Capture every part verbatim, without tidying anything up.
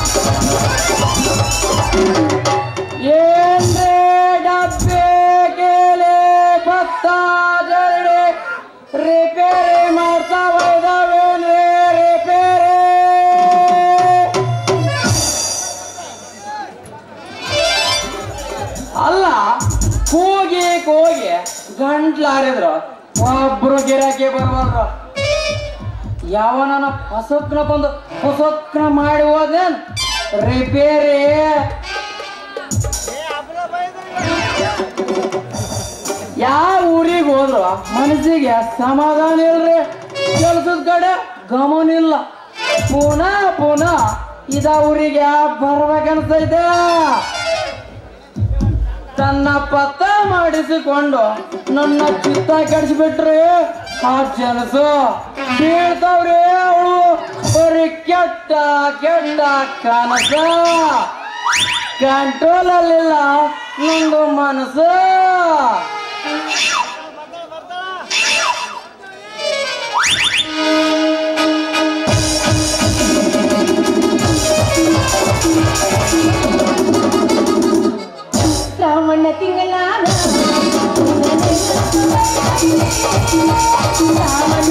ಏನ್ರೇ ಡಬ್ಬೆ ಕೇಳೆ ಭತ್ತ ಜರಡಿ ರಿಪೇರಿ ಮಾಡ್ತಾವ ಇದಾವೇನ್ರೇ ರಿಪೇರಿ ಅಲ್ಲ ಕೂಗಿ ಕೂಗಿ ಗಂಟ್ಲಾರಿದ್ರು ಒಬ್ರು ಗಿರಾಕಿ ಬರ್ಬಾರ್ದು ಯಾವನ ಹೊಸಕ್ನ ಬಂದು ಹೊಸಕ್ನ ಮಾಡಿ ಹೋದೇನ್ ರಿಪೇರಿ ಯಾವ ಊರಿಗೆ ಹೋದ್ರು ಮನಸ್ಸಿಗೆ ಸಮಾಧಾನ ಇಲ್ರಿ ಕೆಲಸದ ಕಡೆ ಗಮನ ಇಲ್ಲ ಪುನಃ ಪುನಃ ಇದ ಊರಿಗೆ ಬರ್ಬೇಕನ್ಸೈತೆ ತನ್ನ ಪತ್ತ ಮಾಡಿಸಿಕೊಂಡು ನನ್ನ ಚಿತ್ತ ಕೆಡಿಸ್ಬಿಟ್ರಿ ಆ ಜನಸು ಹೇಳ್ತಾವ್ರಿ ಅವಳು ಬರೀ ಕೆಟ್ಟ ಕೆಟ್ಟ ಕನಸ ಕಂಟ್ರೋಲ್ ಅಲ್ಲಿಲ್ಲ ನಂದು ಮನಸ್ಸು ಶ್ರಾವಣ ತಿಂಗಳ ಶ್ರಾವಣ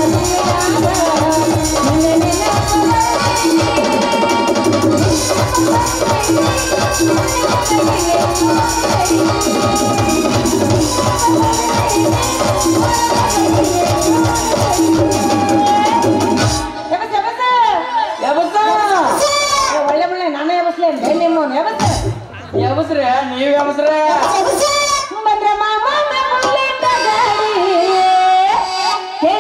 ಒಳ್ಳೆ ಒಳ್ಳೆ ನಾನೇ ಯಾವಸ್ಲೇ ನಿಮ್ಮ ಯಾವಸ್ರೆ ನೀವ್ ಯಾವಸ್ರೆ ಬಂದ್ರ ಮಾಮ ಹೇಳ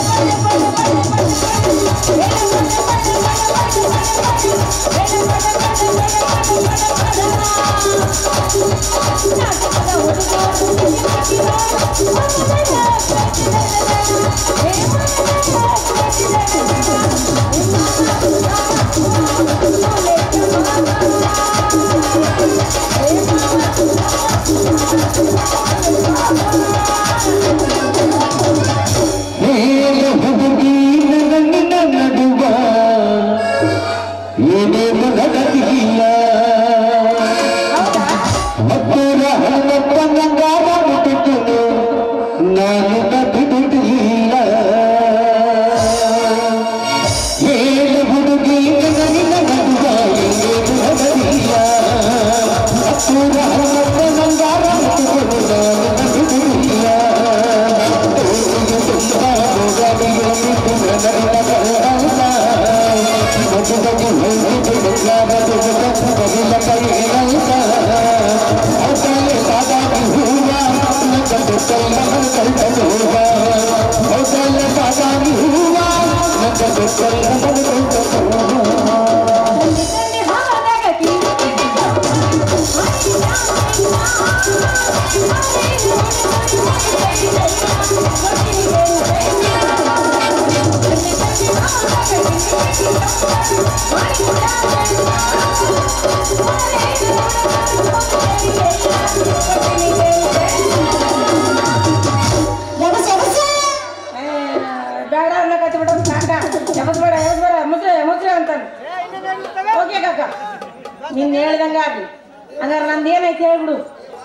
ನಿನ್ ಹೇಳ್ದಂಗ ಆಗ್ಲಿ ಹಂಗಾರ ನಂದು ಏನೈತೆ ಹೇಳ್ಬಿಡು.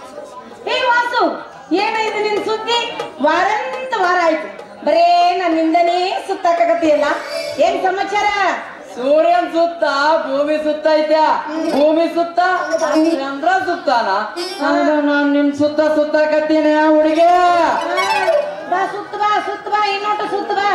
ಹೇ ವಾಸು, ಏನೈತೆ ನಿನ್ ಸುದ್ದಿ? ವಾರಂತ ವಾರ ಆಯ್ತು ಬರೇ ನನ್ನಿಂದನೇ ಸುತ್ತಾಕತ್ತೀಯಲ್ಲ, ಏನ್ ಸಮಾಚಾರ? ಸೂರ್ಯನ್ ಸುತ್ತ ಭೂಮಿ ಸುತ್ತ ಐತ್ಯಾ, ಭೂಮಿ ಸುತ್ತ ಚಂದ್ರ ಸುತ್ತಾನ, ನಾನ್ ನಿನ್ ಸುತ್ತ ಸುತ್ತಾಕತ್ತೀನಿ ಹುಡುಗಿ. ಬಾ ಸುತ್ತ ಬಾ ಸುತ್ತ ಬಾ ಇನ್ನೊಟ್ಟು ಸುತ್ತ ಬಾ.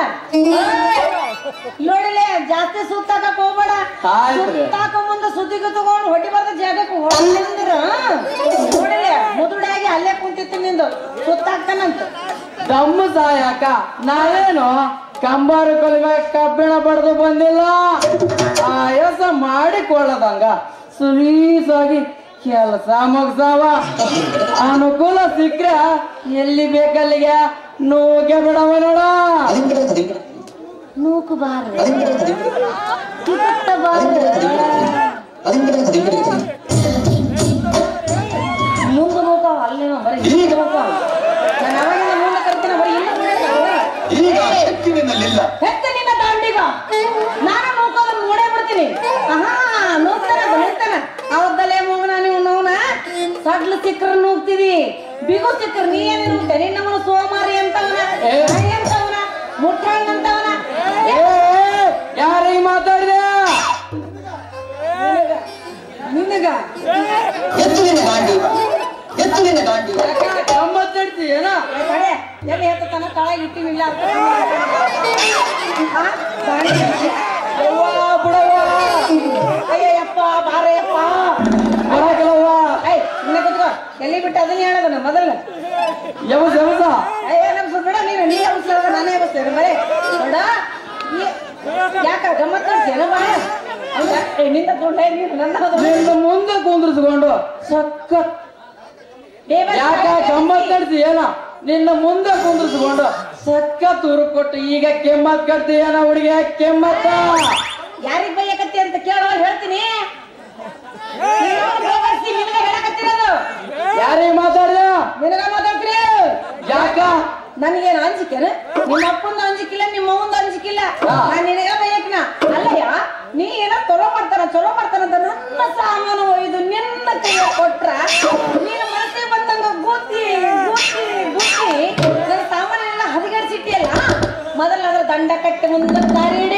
ನೋಡಿಲೆ ಜಾಸ್ತಿ ಸುತ್ತಾಕಕ್ ಹೋಗ್ಬೇಡ, ಸುತ್ತಾಕ ಮುಂದೆ ಸುದ್ದಿಗೆ ತಗೊಂಡು ಹೊಟ್ಟಿ ಬರ್ದ ಜಾಗಕ್ಕೆ ಹೊಂದ್ರ ನೋಡಿಲೆ ಮುದುಡಾಗಿ ಅಲ್ಲೇ ಕುಂತಿತ್ತು ನಿಂದು ಸುತ್ತಾಕ್ತಾನಂತ. ದಮ್ಮ ಸಾಯಕ ನಾವೇನು ಕಂಬಾರು ಕಲಿಬೇಕು ಕಬ್ಬಿಣ ಬಡ್ದು ಬಂದಿಲ್ಲ, ಆಯಾಸ ಮಾಡಿಕೊಳ್ಳದಂಗ ಸುಲೀಸಾಗಿ ಕೆಲಸ ಮುಗ್ಸಾವ. ಅನುಕೂಲ ಸಿಕ್ಕ್ರ ಎಲ್ಲಿ ಬೇಕಲ್ಲಿಗೆ ನೂಕೆ ಬಿಡವ ನೋಡ. ನೂಕು ಬಾರ ಬಾರ ಮುಂದೆ ನೂಕಾವ ಅಲ್ಲಿ ಬರೀ ನೂಕಾವ. ನಾನು ಅವಾಗಿಂದ ಮುಂದೆ ಕರ್ತೀನಿ ಬರೀ ಇಲ್ಲ ಹೆತ್ತ ನಿನ್ನ ದಾಂಡಿಗ ನಾನು ನೂಕೋದನ್ನು ನೋಡೇ ಬಿಡ್ತೀನಿ. ಆಹಾ ನೂಕ್ತಾರ ಸಿಕ್ಕರ ನುಗ್ತಿದಿ ಬಿಗು ಸಿಕ್ಕರ್ ನೀ ಏನ್ ನುಗ್ತೆ ನಿನ್ನವನು ಸೋಮಾರಿ ಅಂತವನ ಅಂತವನ ಮುಟ್ಟಾಳ್ ಅಂತವನ ಯಾರಿಗೆ ಮಾತಾಡಿದ ನಿನಗ ಗಮ್ಮತ್ತಾಡ್ತಿ ಏನ ಎಲ್ಲಿ ಹೇಳ್ತಾನ ತಳಗ ಇಟ್ಟಿನಿಲ್ಲ ಅಯ್ಯಪ್ಪ ಬಾರಯ್ಯಪ್ಪ ಬರಕಲ್ಲವ್ವ ಐ ಇನ್ನ ಕೂತ್ಕೋ ಎಲ್ಲಿ ಬಿಟ್ಟು ಅದನ್ನ ಹೇಳೋದನ್ನ ಮೊದಲ ಯಮಸ ಯಮಸ ಅಯ್ಯ ನಮ್ಸ ಬಿಡ ನೀನು ನೀ ಅವಸರ ನಾನೇ ಅವಸರ ಬರೇ ನೋಡ ಯಾಕ ಗಮ್ಮತ್ ಮಾಡ್ತೀಯನ ಬಾ ಹೌದಾ ನಿಂದ ತೊಂಡೆ ನೀನು ನನ್ನ ನಿನ್ನ ಮುಂದೆ ಕುಂದ್ರಿಸ್ಕೊಂಡು ಸಖತ್ ಯಾಕ ಗಮ್ಮತ್ ಕಡ್ತಿ ಏನ ನಿನ್ನ ಮುಂದೆ ಕುಂದ್ರಿಸ್ಕೊಂಡು ಸಖತ್ ಉರು ಕೊಟ್ಟು ಈಗ ಕೆಮ್ಮತ್ ಕಡ್ತಿ ಏನ ಹುಡುಗಿ ಕೆಮ್ಮತ್ತ ಯಾರಿಗ್ ಬೈಯಕತ್ತಿ ಅಂತ ಕೇಳೋ ಹೇಳ್ತೀನಿ ಯಾರಿಗೆ ಮಾತಾಡ್ದ ನಿನಗ ಮಾತಾಡ್ತೀರಿ ಯಾಕ ನನಗೇನು ಅಂಜಿಕೆನ ನಿಮ್ಮ ಅಪ್ಪಂದು ಅಂಜಿಕಿಲ್ಲ ನಿಮ್ಮ ಅವ್ವಂದು ಅಂಜಿಕಿಲ್ಲ ನಾನ್ ನಿನಗ ಬೈಯಕ್ನ ಅಲ್ಲಯ್ಯ ನೀ ಏನೋ ಚಲೋ ಮಾಡ್ತಾನ ಚಲೋ ಮಾಡ್ತಾನಂತ ನನ್ನ ಸಾಮಾನು ಒಯ್ದು ನಿನ್ನ ಕೈಯ ಕೊಟ್ರ ನೀನು ಮನಸ್ಸಿಗೆ ಬಂದಂಗ ಗುದ್ದಿ ಗುದ್ದಿ ಗುದ್ದಿ ನನ್ನ ಸಾಮಾನೆಲ್ಲ ಹದಗೆಡ್ಸಿಟ್ಟಿಯಲ್ಲ ಮೊದಲ ಅದ್ರ ದಂಡ ಕಟ್ಟಿ ಮುಂದೆ ತಾರಿಡಿ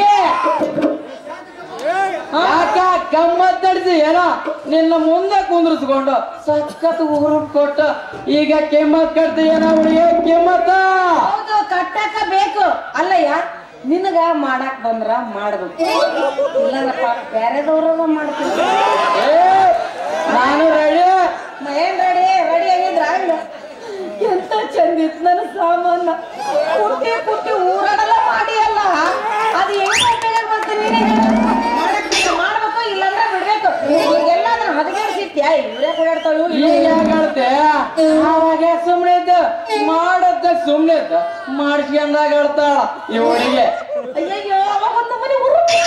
ಯಾಕ ಗಮ್ಮತ್ ನಡೆಸಿ ಏನ ನಿನ್ನ ಮುಂದೆ ಕುಂದ್ರಿಸ್ಕೊಂಡು ಸಖತ್ ಉಗುರು ಕೊಟ್ಟು ಈಗ ಕೆಮ್ಮತ್ ಕಟ್ತಿ ಏನ ಹುಡುಗಿ ಕೆಮ್ಮತ್ತ ಹೌದು ಕಟ್ಟಕ ಬೇಕು ಅಲ್ಲಯ್ಯ ನಿನಗ ಮಾಡಕ್ ಬಂದ್ರ ಮಾಡ್ಬೇಕು ಇಲ್ಲಪ್ಪ ಬೇರೆದವ್ರ ಮಾಡ್ತೀನಿ ನಾನು ರೆಡಿ ಏನ್ ರೆಡಿ ರೆಡಿ ಆಗಿದ್ರ ಎಂತ ಚಂದಿತ್ ನನ್ನ ಸಾಮಾನ ಕುಟ್ಟಿ ಕುಟ್ಟಿ ಊರಡೆಲ್ಲ ಮಾಡಿ ಅಲ್ಲ ಅದು ಹೆಂಗ ಉಪಯೋಗ ಬರ್ತೀನಿ ಮಾಡ್ಬೇಕು ಇಲ್ಲಾಂದ್ರೆ ಬಿಡ್ಬೇಕು ಎಲ್ಲಾದ್ರೂ ಹದಗೆಡ್ಸಿಟ್ಯಾ ಇವ್ರೇ ಕೊಡಾಡ್ತಾಳು ಈಗ ಹೇಳ್ತೆ ಅವಾಗ ಸುಮ್ನೆ ಇದ್ದ ಮಾಡತ್ತ ಸುಮ್ನೆ ಇದ್ದ ಮಾಡ್ಸ್ಕೊಂಡಾಗ ಹೇಳ್ತಾಳ ಈ ಹುಡುಗಿ ಅಯ್ಯಯ್ಯೋ ಅವಾಗ ಒಂದು ಮನೆ ಉರುಪಿ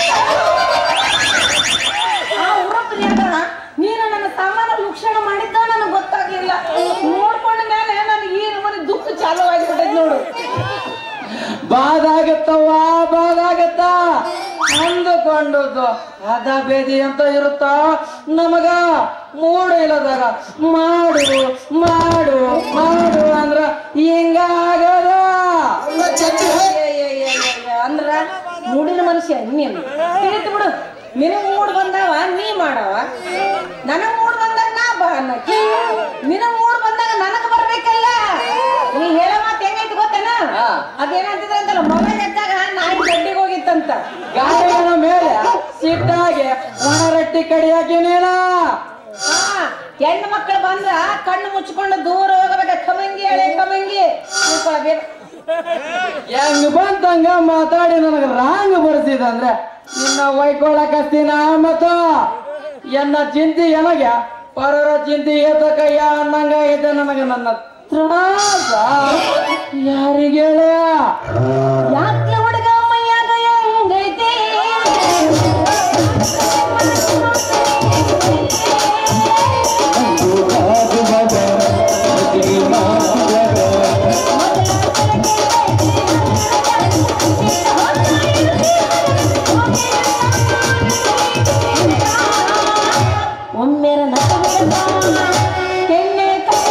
ಆ ಉರುಪಿನ್ಯಾಗ ನೀನು ನನ್ನ ಸಾಮಾನು ಲಕ್ಷಣ ಮಾಡಿದ್ದ ನನಗೆ ಗೊತ್ತಾಗ್ಲಿಲ್ಲ ನೋಡ್ಕೊಂಡ ಮೇಲೆ ನನಗೆ ಈ ಮನೆ ದುಃಖ ಚಾಲು ಆಗಿಬಿಟ್ಟೈತೆ ನೋಡು ಬಾದಾಗತ್ತವ್ವ ಬಾದಾಗತ್ತ ಅಂದುಕೊಂಡದ್ದು ಅದ ಬೇದಿ ಅಂತ ಇರುತ್ತ ನಮಗ ಮೂಡು ಇಲ್ಲದಾಗ ಮಾಡು ಮಾಡು ಮಾಡು ಅಂದ್ರ ಹಿಂಗಾಗದ ಅಂದ್ರ ಮೂಡಿನ ಮನುಷ್ಯ ನೀನು ತಿಳಿತು ಬಿಡು ನಿನಗ್ ಮೂಡ್ ಬಂದಾವ ನೀ ಮಾಡವ ನನಗ್ ಮೂಡ್ ಬಂದಾಗ ನಾ ಬಾ ಅನ್ನಕ್ಕೆ ನಿನಗ್ ಮೂಡ್ ಬಂದಾಗ ನನಗ್ ಬರ್ಬೇಕಲ್ಲ ನೀ ಹೇಳೋ ಮಾತು ಹೆಂಗೈತಿ ಗೊತ್ತೇನ ಅದೇನಂತಿದ್ರೆ ಅಂತಲ್ಲ ಮೊಬೈಲ್ ಎದ್ದಾಗ ನಾಯಿ ಗಡ್ಡಿಗೆ ಹೋಗಿತ್ತಂತ ಗಾಡಿನ ಮೇಲೆ ಸಿಟ್ಟಾಗಿ ಒಣ ರೊಟ್ಟಿ ಕಡಿಯಾಕಿ ನೀನ ಹಾ ಹೆಣ್ಣು ಮಕ್ಕಳು ಬಂದ್ರ ಕಣ್ಣು ಮುಚ್ಕೊಂಡು ದೂರ ಹೋಗಬೇಕ ಕಮಂಗಿ ಹಳೆ ಕಮಂಗಿ ತಿಳ್ಕೊಳ್ಬೇಕು ಹೆಂಗ್ ಬಂತಂಗ ಮಾತಾಡಿ ನನಗ ರಾಂಗ್ ಬರ್ಸಿದ ಅಂದ್ರೆ ನಿನ್ನ ಒಯ್ಕೊಳಕಸ್ತೀನ ಮತ್ತ ಎನ್ನ ಚಿಂತಿ ಎನಗೆ ಪರರ ಚಿಂತಿ ಏತ ಕೈಯ ಅನ್ನಂಗ ಐತೆ ನನಗ ನನ್ನ ತ್ರಾಸ ಯಾರಿಗೆ ಯಾಕೆ ಹುಡುಗ ಮೈಯಾಗ ಹೆಂಗೈತೆ ಒಮ್ಮೆರ ಕೆನ್ನೆ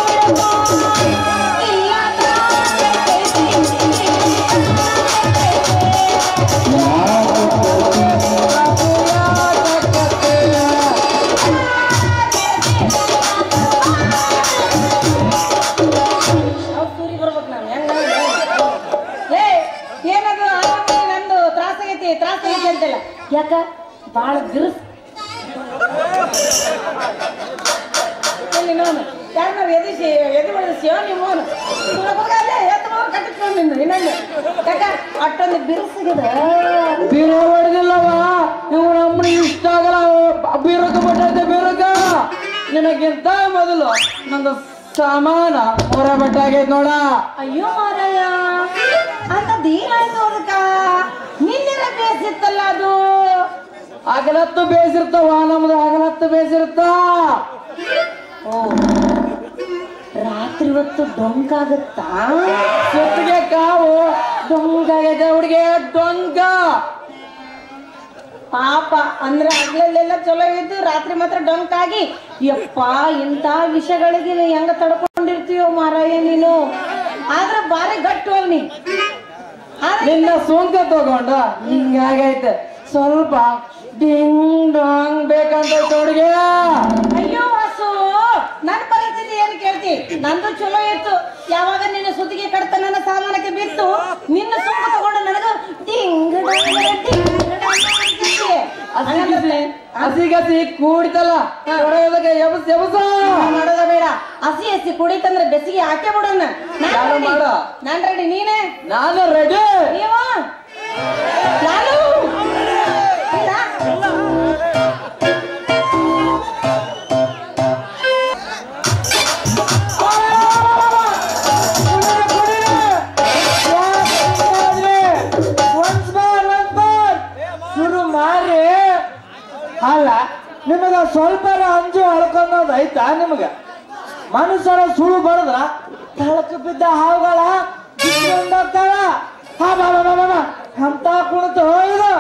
ಸೂರಿ ಬರ್ಬೇಕು ನಾನು ಹೆಂಗ ಏ ಏನದು ನಂದು ತ್ರಾಸಾಗೈತಿ ತ್ರಾಸಾಗೈತಿ ಅಂತಲ್ಲ ಯಾಕ ಬಾಳ ಗಿರ್ಸ್ ಎಲ್ಲಿ ನೋನು ಯಾರು ನಾವು ಎದಿಸಿ ಎದಿ ಬೆಳೆಸಿಯೋ ನೀವು ಅಲ್ಲೇ ಎತ್ತು ಕಟ್ಟಿಸ್ಕೊಂಡು ನಿಂದು ಇನ್ನೊಂದು ಯಾಕ ಅಷ್ಟೊಂದು ಬಿರುಸಿಗಿದೆ ಬೀರ ಹೊಡೆದಿಲ್ಲವ ನೀವು ನಮ್ಮನೆ ಇಷ್ಟ ಆಗಲ್ಲ ಬೀರಕ ಬಿಟ್ಟೈತೆ ಬೀರಕ ನಿನಗಿಂತ ಮೊದಲು ನಂದು ಸಾಮಾನ ಹೊರ ಬಟ್ಟಾಗೈತೆ ನೋಡ ಅಯ್ಯೋ ಮಾರಯ್ಯ ಅಂತದೇನಾಯ್ತು ಅದಕ್ಕ ನಿನ್ನೆಲ್ಲ ಬೇಸಿತ್ತಲ್ಲ ಅದು ಹಗಲತ್ತು ಬೇಸಿರ್ತಾವ ನಮ್ದು ಹಗಲತ್ತು ಬೇಸಿರ್ತ ಓ ರಾತ್ರಿ ಹೊತ್ತು ಡೊಂಕಾಗತ್ತಾ ಸುತ್ತಿಗೆ ಕಾವು ಡೊಂಕಾಗೈತೆ ಹುಡುಗಿ ಡೊಂಕ ಪಾಪ ಅಂದ್ರೆ ಹಗ್ಲಲ್ಲೆಲ್ಲ ಚಲೋ ಇದ್ದು ರಾತ್ರಿ ಮಾತ್ರ ಡಂಕ್ ಆಗಿ ಯಪ್ಪ ಇಂಥ ವಿಷಯಗಳಿಗೆ ಹೆಂಗ ತಡ್ಕೊಂಡಿರ್ತೀಯೋ ಮಾರಾಯ ನೀನು. ಆದ್ರೆ ಬಾರಿ ಗಟ್ಟು ನೀ ನಿನ್ನ ಸೋಂಕ ತಗೊಂಡ ಹಿಂಗಾಗೈತೆ. ಸ್ವಲ್ಪ ಡಿಂಗ್ ಡಾಂಗ್ ಬೇಕಂತ ಹುಡುಗಿ. ಅಯ್ಯೋ ವಾಸು, ನನ್ನ ಪರಿಸ್ಥಿತಿ ಏನು ಕೇಳ್ತಿ? ನಂದು ಚಲೋ ಇತ್ತು. ಯಾವಾಗ ನಿನ್ನ ಸುತ್ತಿಗೆ ಕಡ್ತ ನನ್ನ ಸಾಮಾನಕ್ಕೆ ಬಿತ್ತು ನಿನ್ನ ಸುಂಕ ತಗೊಂಡು ನನಗ ಡಿಂಗ್ ಡಾಂಗ್ ಡಿಂಗ್ ಹಸಿಗಸಿ ಕೂಡಿತಲ್ಲ ಎಬಸ್ ಎಬಸ ಮಾಡೋದ ಬೇಡ. ಹಸಿ ಹಸಿ ಕುಡಿತಂದ್ರೆ ಬೆಸಿಗೆ ಹಾಕೇ ಬಿಡೋಣ. ಮಾಡ ನಾನ್ ರೆಡಿ, ನೀನೇ? ನಾನು ರೆಡಿ. ನೀವು ನಾನು ಶುರು ಮಾರಿ. ಅಲ್ಲ ನಿಮಗ ಸ್ವಲ್ಪ ಅಂಜು ಅಳ್ಕೊಂಡೋದ್ ಐತಾ? ನಿಮಗ ಮನುಷ್ಯರ ಸುಳು ಬಡದ್ರ ತಳಕ ಬಿದ್ದ ಹಾವುಗಳ ಬಿಟ್ಕೊಂಡೋಗ್ತಾವ. ಹಾ ಬಾ ಬಾ ಬಾ ಬಾ ಅಂತ ಕುಣಿತು ಇದು.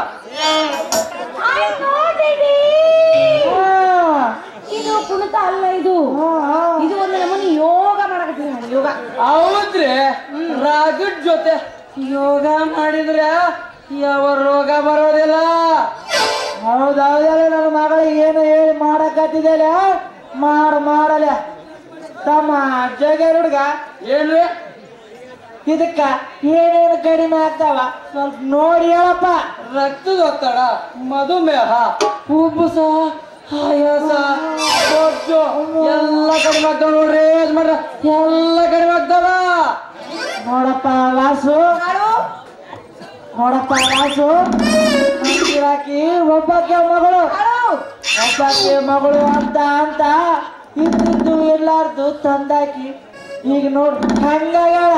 ಇದು ಕುಣಿತ ಅಲ್ಲ, ಇದು ಇದು ಒಂದು ನಮ್ಮನೆ ಯೋಗ ಮಾಡಕತ್ತೀನಿ ನಾನು. ಯೋಗ ಹೌದ್ರಿ. ರಾಗಡ್ ಜೊತೆ ಯೋಗ ಮಾಡಿದ್ರೆ ಯಾವ ರೋಗ ಬರೋದಿಲ್ಲ. ಹೌದೌದ ನನ್ನ ಮಗಳಿಗೆ ಏನು ಹೇಳಿ ಮಾಡಕತ್ತಿದ್ದೇಲ ಮಾಡು ಮಾಡಲ ತಮ್ಮ ಜಗ ಹುಡುಗ. ಏನ್ರಿ ಇದಕ್ಕ ಏನೇನು ಕಡಿಮೆ ಆಗ್ತಾವ ಸ್ವಲ್ಪ ನೋಡಿ ಹೇಳಪ್ಪ. ರಕ್ತದ ಒತ್ತಡ, ಮಧುಮೇಹ, ಉಬ್ಬುಸ, ಆಯಾಸ, ಬೊಜ್ಜು ಎಲ್ಲ ಕಡಿಮೆ ಆಗ್ತಾವ ನೋಡ್ರಿ. ಏನ್ ಮಾಡ್ರ ಎಲ್ಲ ಕಡಿಮೆ ಆಗ್ತಾವ. ನೋಡಪ್ಪ ವಾಸು, ನೋಡಪ್ಪ ವಾಸು, ಹಾಕಿ ಒಬ್ಬಕ್ಕೆ ಮಗಳು ಒಬ್ಬಕ್ಕೆ ಮಗಳು ಅಂತ ಅಂತ ಇದ್ದು ಎಲ್ಲಾರ್ದು ತಂದಾಕಿ ಈಗ ನೋಡ್ರಿ ಹಂಗಾಗ್ಯಾಳ.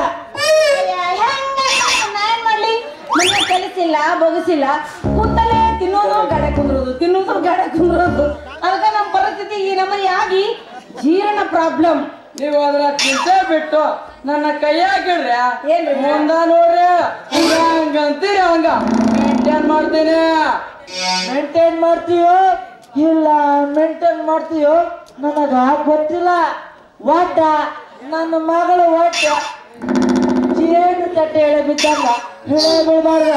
ನಾನ್ ಮಾಡ್ಲಿ? ಮನೆ ಕೆಲಸಿಲ್ಲ ಬೊಗಸಿಲ್ಲ, ಕುಂತಲೇ ತಿನ್ನೋದು ಗಡೆ ಕುಂದ್ರೋದು, ತಿನ್ನೋದು ಗಡೆ ಕುಂದ್ರೋದು. ಅದಕ್ಕೆ ನಮ್ಮ ಪರಿಸ್ಥಿತಿ ಈ ನಮ್ಮನೆ ಆಗಿ ಜೀರ್ಣ ಪ್ರಾಬ್ಲಮ್. ನೀವು ಅದ್ರ ಚಿಂತೆ ಬಿಟ್ಟು ನನ್ನ ಕೈಯಾಗಿಡ್ರಿ. ಏನ್ರಿ ಮುಂದ ನೋಡ್ರಿ ಹಂಗಂತೀರಿ ಹಂಗ ಮೇಂಟೈನ್ ಮಾಡ್ತೀನಿ. ಮೇಂಟೈನ್ ಮಾಡ್ತೀಯೋ ಇಲ್ಲ ಮೇಂಟೈನ್ ಮಾಡ್ತೀಯೋ ನನಗ ಗೊತ್ತಿಲ್ಲ. ಒಟ್ಟ ನನ್ನ ಮಗಳು ಒಟ್ಟ ಜೇನು ತಟ್ಟೆ ಎಳೆ ಬಿದ್ದಂಗ ಹೇಳೇ ಬಿಡಬಾರ್ದು.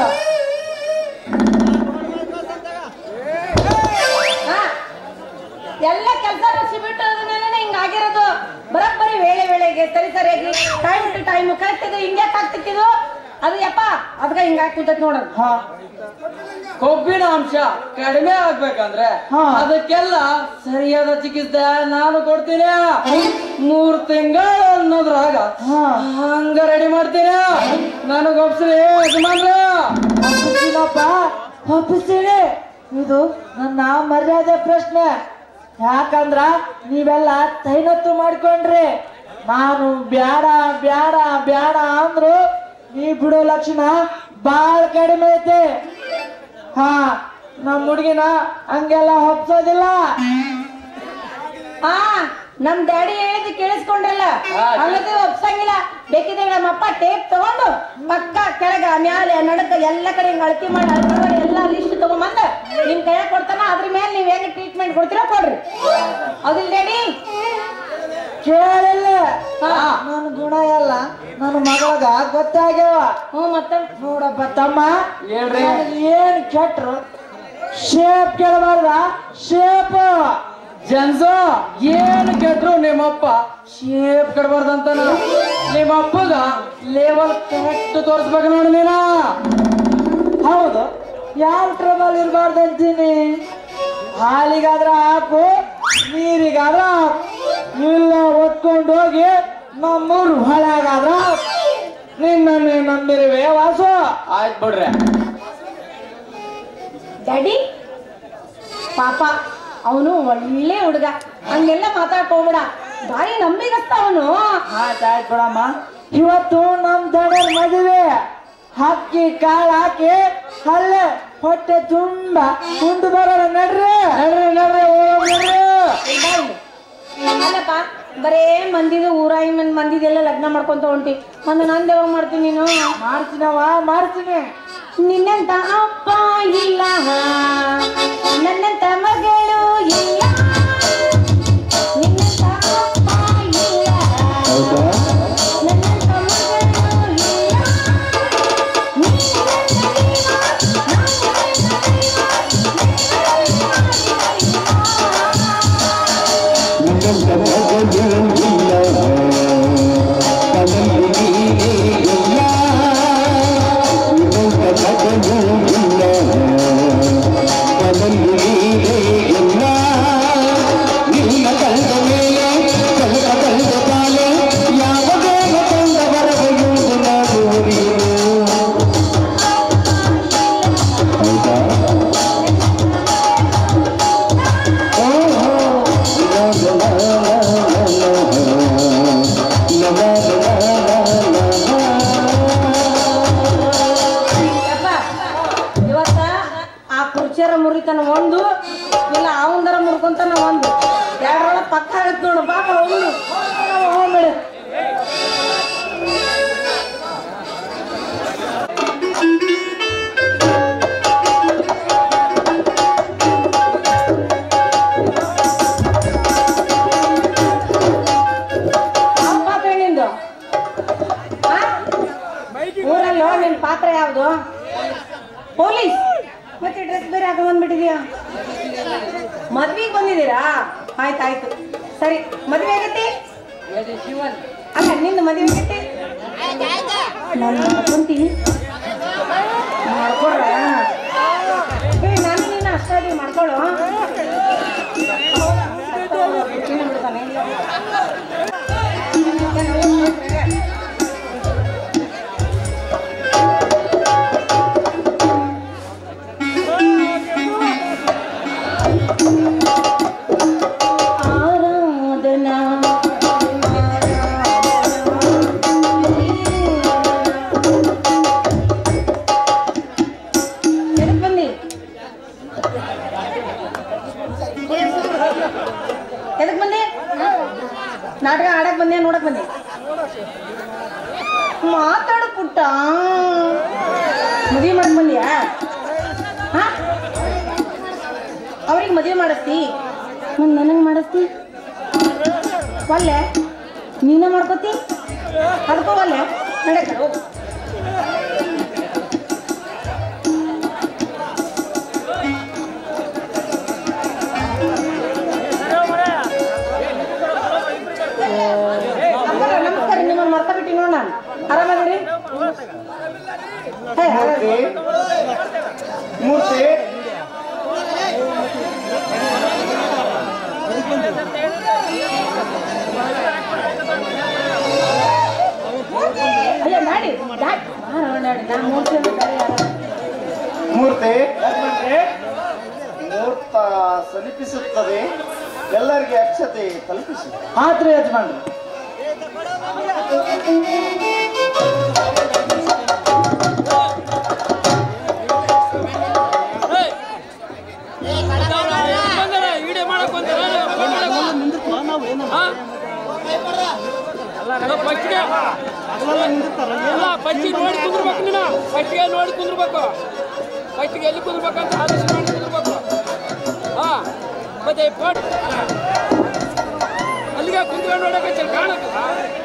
ಎಲ್ಲ ಕೆಲಸ ರಸಿ ಬಿಟ್ಟು ಮೇಲೆ ಹಿಂಗಾಗಿರೋದು. ಬರೋಬ್ಬರಿ ವೇಳೆ ವೇಳೆಗೆ ಸರಿ ಸರಿಯಾಗಿ ಟೈಮ್ ಟು ಟೈಮ್ ಕರೆಕ್ಟ್ ಇದೆ. ಹಿಂಗ್ಯಾಕೆ ಆಗ್ತಿಕ್ಕಿದು ಅದು ಯಪ್ಪ ಅದಕ್ಕೆ ಹಿಂಗಾಗ್ತಿದ್ದತ್ ನೋಡೋದು. ಹಾ ಕೊಬ್ಬಿನ ಅಂಶ ಕಡಿಮೆ ಆಗ್ಬೇಕಂದ್ರೆ ಅದಕ್ಕೆಲ್ಲ ಸರಿಯಾದ ಚಿಕಿತ್ಸೆ ನಾನು ಕೊಡ್ತೀನಿ. ಮೂರ್ ತಿಂಗಳು ಅನ್ನೋದ್ರಾಗ ಹಂಗ ರೆಡಿ ಮಾಡ್ತೀನಿ. ನನಗ ಒಪ್ಸ್ರಿ ಯಜಮಾನ್ರ. ಒಪ್ಪಿಸ್ತೀನಪ್ಪ, ಒಪ್ಪಿಸ್ತೀನಿ. ಇದು ನನ್ನ ಮರ್ಯಾದೆ ಪ್ರಶ್ನೆ. ಯಾಕಂದ್ರ ನೀವೆಲ್ಲ ತೈನತ್ತು ಮಾಡ್ಕೊಂಡ್ರಿ. ನಾನು ಬ್ಯಾಡ ಬ್ಯಾಡ ಬ್ಯಾಡ ಅಂದ್ರು ನೀ ಬಿಡೋ ಲಕ್ಷಣ ಬಾಳ ಕಡಿಮೆ ಐತಿ. ಹಾ ನಮ್ಮ ಹುಡುಗಿನ ಹಂಗೆಲ್ಲ ಒಪ್ಸೋದಿಲ್ಲ. ಹಾ ನಮ್ ಡ್ಯಾಡಿ ಹೇಳಿದ್ ಕೇಳಿಸ್ಕೊಂಡ್ರಲ್ಲ, ಹಂಗತಿ ಒಪ್ಸಂಗಿಲ್ಲ. ಬೇಕಿದ್ರೆ ನಮ್ಮಪ್ಪ ಟೇಪ್ ತಗೊಂಡು ಪಕ್ಕ ಕೆಳಗ ಮ್ಯಾಲೆ ನಡಕ ಎಲ್ಲ ಕಡೆ ಹಿಂಗ ಅಳತಿ ಮಾಡಿ ಅಳತಿ ಮಾಡಿ ಎಲ್ಲ ಲಿಸ್ಟ್ ತಗೊಂಬಂದ ನಿಮ್ ಕೈಯಾಗ ಕೊಡ್ತಾನ. ಅದ್ರ ಮೇಲೆ ನೀವ್ ಹೆಂಗ ಟ್ರೀಟ್ಮೆಂಟ್ ಕೊಡ್ತೀರೋ ಕೊಡ್ರಿ. ಹೌದಿಲ್ಲ ಡ್ಯಾಡಿ? ಕೇಳಿಲ್ಲ. ನನ್ನ ಗುಣ ಎಲ್ಲ ನನ್ನ ಮಗಳಗ ಗೊತ್ತಾಗ್ಯಾವ. ಹ್ಞೂ ಮತ್ತ ನೋಡಪ್ಪ ತಮ್ಮ, ಏನ್ ಕೆಟ್ರು ಶೇಪ್ ಕೇಳಬಾರ್ದ. ಶೇಪ್ ಜನ್ಸೋ ಏನು ಕೆಟ್ರು ನಿಮ್ಮಪ್ಪ ಶೇಪ್ ಕೆಡಬಾರ್ದಂತ. ನಿಮ್ಮಪ್ಪಗ ಲೆವೆಲ್ ಕರೆಕ್ಟ್ ತೋರಿಸ್ಬೇಕು ನೋಡಿ ನೀನ. ಹೌದು, ಯಾವ ಟ್ರಬಲ್ ಇರಬಾರ್ದಂತೀನಿ. ಹಾಲಿಗಾದ್ರ ಹಾಕು, ನೀರಿಗಾದ್ರ ಹಾಕು, ಇಲ್ಲ ಒತ್ಕೊಂಡು ಹೋಗಿ ನಮ್ಮೂರು ಹೊಳಗಾದ್ರ ನಿನ್ನ ನಂಬಿರುವೆ ವಾಸು. ಆಯ್ತು ಬಿಡ್ರಿ ಡ್ಯಾಡಿ. ಪಾಪ ಅವನು ಒಳ್ಳೆ ಹುಡುಗ, ಹಂಗೆಲ್ಲ ಮಾತಾಡ್ಕೋಬೇಡ. ಬಾರಿ ನಂಬಿಗಸ್ತ ಅವನು. ಆಯ್ತಾಯ್ತು ಬಿಡಮ್ಮ. ಇವತ್ತು ನಮ್ ದಡರ್ ಮದುವೆ. ಹಕ್ಕಿ ಕಾಳು ಹಾಕಿ ಅಲ್ಲೇ ಹೊಟ್ಟೆ ತುಂಬ ಉಂಡು ಬರೋಣ. ನಡ್ರಿ ನಡ್ರಿ ನಡ್ರಿ ನಡ್ರಿ. ಅಲ್ಲಪ್ಪ ಬರೇ ಮಂದಿದು ಊರಾಯಿ ಮಂದಿ ಮಂದಿದೆಲ್ಲ ಲಗ್ನ ಮಾಡ್ಕೊಂತ ಹೊಂಟಿ. ಒಂದು ನಂದು ಯಾವಾಗ ಮಾಡ್ತೀನಿ ನೀನು? ಮಾಡ್ತೀನವ ಮಾಡ್ತೀನಿ. ನಿನ್ನಂತ ಅಪ್ಪ ಇಲ್ಲ ನನ್ನಂತ ಮಗಳು ಇಲ್ಲ ನಿನ್ನಂತ ಅಪ್ಪ ಇಲ್ಲ ನನ್ನಂತ ಮಗಳು ಇಲ್ಲ ನಿನ್ನಂತ ಮಗಳು ಮುರಿತನ ಒಂದು ಇಲ್ಲ ಅವಂದರ ಮುರ್ಕೊಂತಾನ ಒಂದು ಎರಡರ ಪಕ್ಕ ಆಗತ್ ನೋಡು ಬಾಪ ಅವನು ಹೋಗ್ಬೇಡ ಪಾತ್ರೆ ನಿಂದು ಊರಲ್ಲಿ ನಿನ್ ಪಾತ್ರೆ ಯಾವ್ದು ಪೊಲೀಸ್ ಮತ್ತೆ ಡ್ರೆಸ್ ಬೇರೆ ಹಾಕ ಬಂದ್ಬಿಟ್ಟಿದ್ಯಾ ಮದ್ವಿಗೆ ಬಂದಿದ್ದೀರಾ ಆಯ್ತಾಯ್ತು ಸರಿ ಮದ್ವೆ ಆಗೈತಿ ಅಲ್ಲ ನಿಂದು ಮದ್ವೆ ಆಗೈತಿ ನಾನು ಮಾಡ್ಕೊಂತೀನಿ ಮಾಡ್ಕೊಡ್ರ ಏ ನಾನು ನೀನು ಅಷ್ಟಾಗಿ ಮಾಡ್ಕೊಳ್ಳೋ ಎದಕ್ ಬಂದಿ ನಾಟಕ ಆಡಕ್ ಬಂದೆ ನೋಡಕ್ ಬಂದೆ ಮಾತಾಡು ಪುಟ್ಟ ಮದುವೆ ಮಾಡಕ್ ಬಂದ್ಯಾ ಅವ್ರಿಗೆ ಮದುವೆ ಮಾಡಿಸ್ತಿ ಮತ್ ನನಗ್ ಮಾಡಿಸ್ತಿ ಒಲ್ಲೆ ನೀನೇ ಮಾಡ್ಕೋತಿ ಅದಕ್ಕೂ ಒಲ್ಲೆ ನಡಕ ಹೋಗು ನಮಸ್ಕಾರ ನಿಮ್ಮನ್ನು ಮರ್ತ ಬಿಟ್ಟಿ ನೋಡ ನಾನು ಆರಾಮದಿರಿ ಮೂರ್ತಿ ಅಲ್ಲ ಮಾಡಿ ನಾನು ಮೂರ್ತಿ ಮೂರ್ತಿ ಮೂರ್ತ ಸಲಿಪಿಸುತ್ತದೆ ಎಲ್ಲರಿಗೆ ಅಕ್ಷತೆ ತಲುಪಿಸಿ ಆತ್ರಿ ಯಜಮಾನ್ರಿ ಪಟ್ಟಿ ನೋಡಿ ಕುಂದ್ರಬೇಕು ನೀನು ಪಟ್ಟಿಗೆ ನೋಡಿ ಕುಂದ್ರಬೇಕು ಪಟ್ಟಿಗೆ ಎಲ್ಲಿ ಕುಂದ್ರಬೇಕಂತ ಆದೇಶ ಮಾಡಿ ಕುಂದ್ರಬೇಕು ಹಾ ಮತ್ತೆ ಪಟ್ ಅಲ್ಲಿಗೆ ಕುಂದ್ಕೊಂಡು ನೋಡಕ್ಕೆ ಕಾಣಕ್ಕ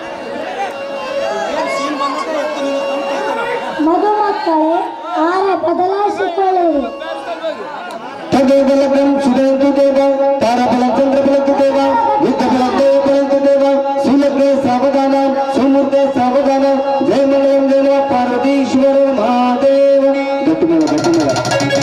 ಮಧುಮಕ್ಕಳೇ ಆರ ಬದಲಾಯಿಸಿಕೊಳ್ಳಿರಿ ತದೇವಲಕಂ ಸುಧೇಂದು ದೇವ ತಾರಬಲ ಚಂದ್ರಬಲಂತು ದೇವ ಯುದ್ಧಬಲ ದೇವಬಲಂತು ದೇವ ಶೂಲಕ್ಕೆ ಸಾವಧಾನ ಸುಮೂರ್ತೆ ಸಾವಧಾನ ಜಯ ಮಂಗಳಂ ದೇವ ಪಾರ್ವತೀಶ್ವರ ಮಹಾದೇವ ಗಟ್ಟಿ ಮೇಳ ಗಟ್ಟಿ ಮೇಳ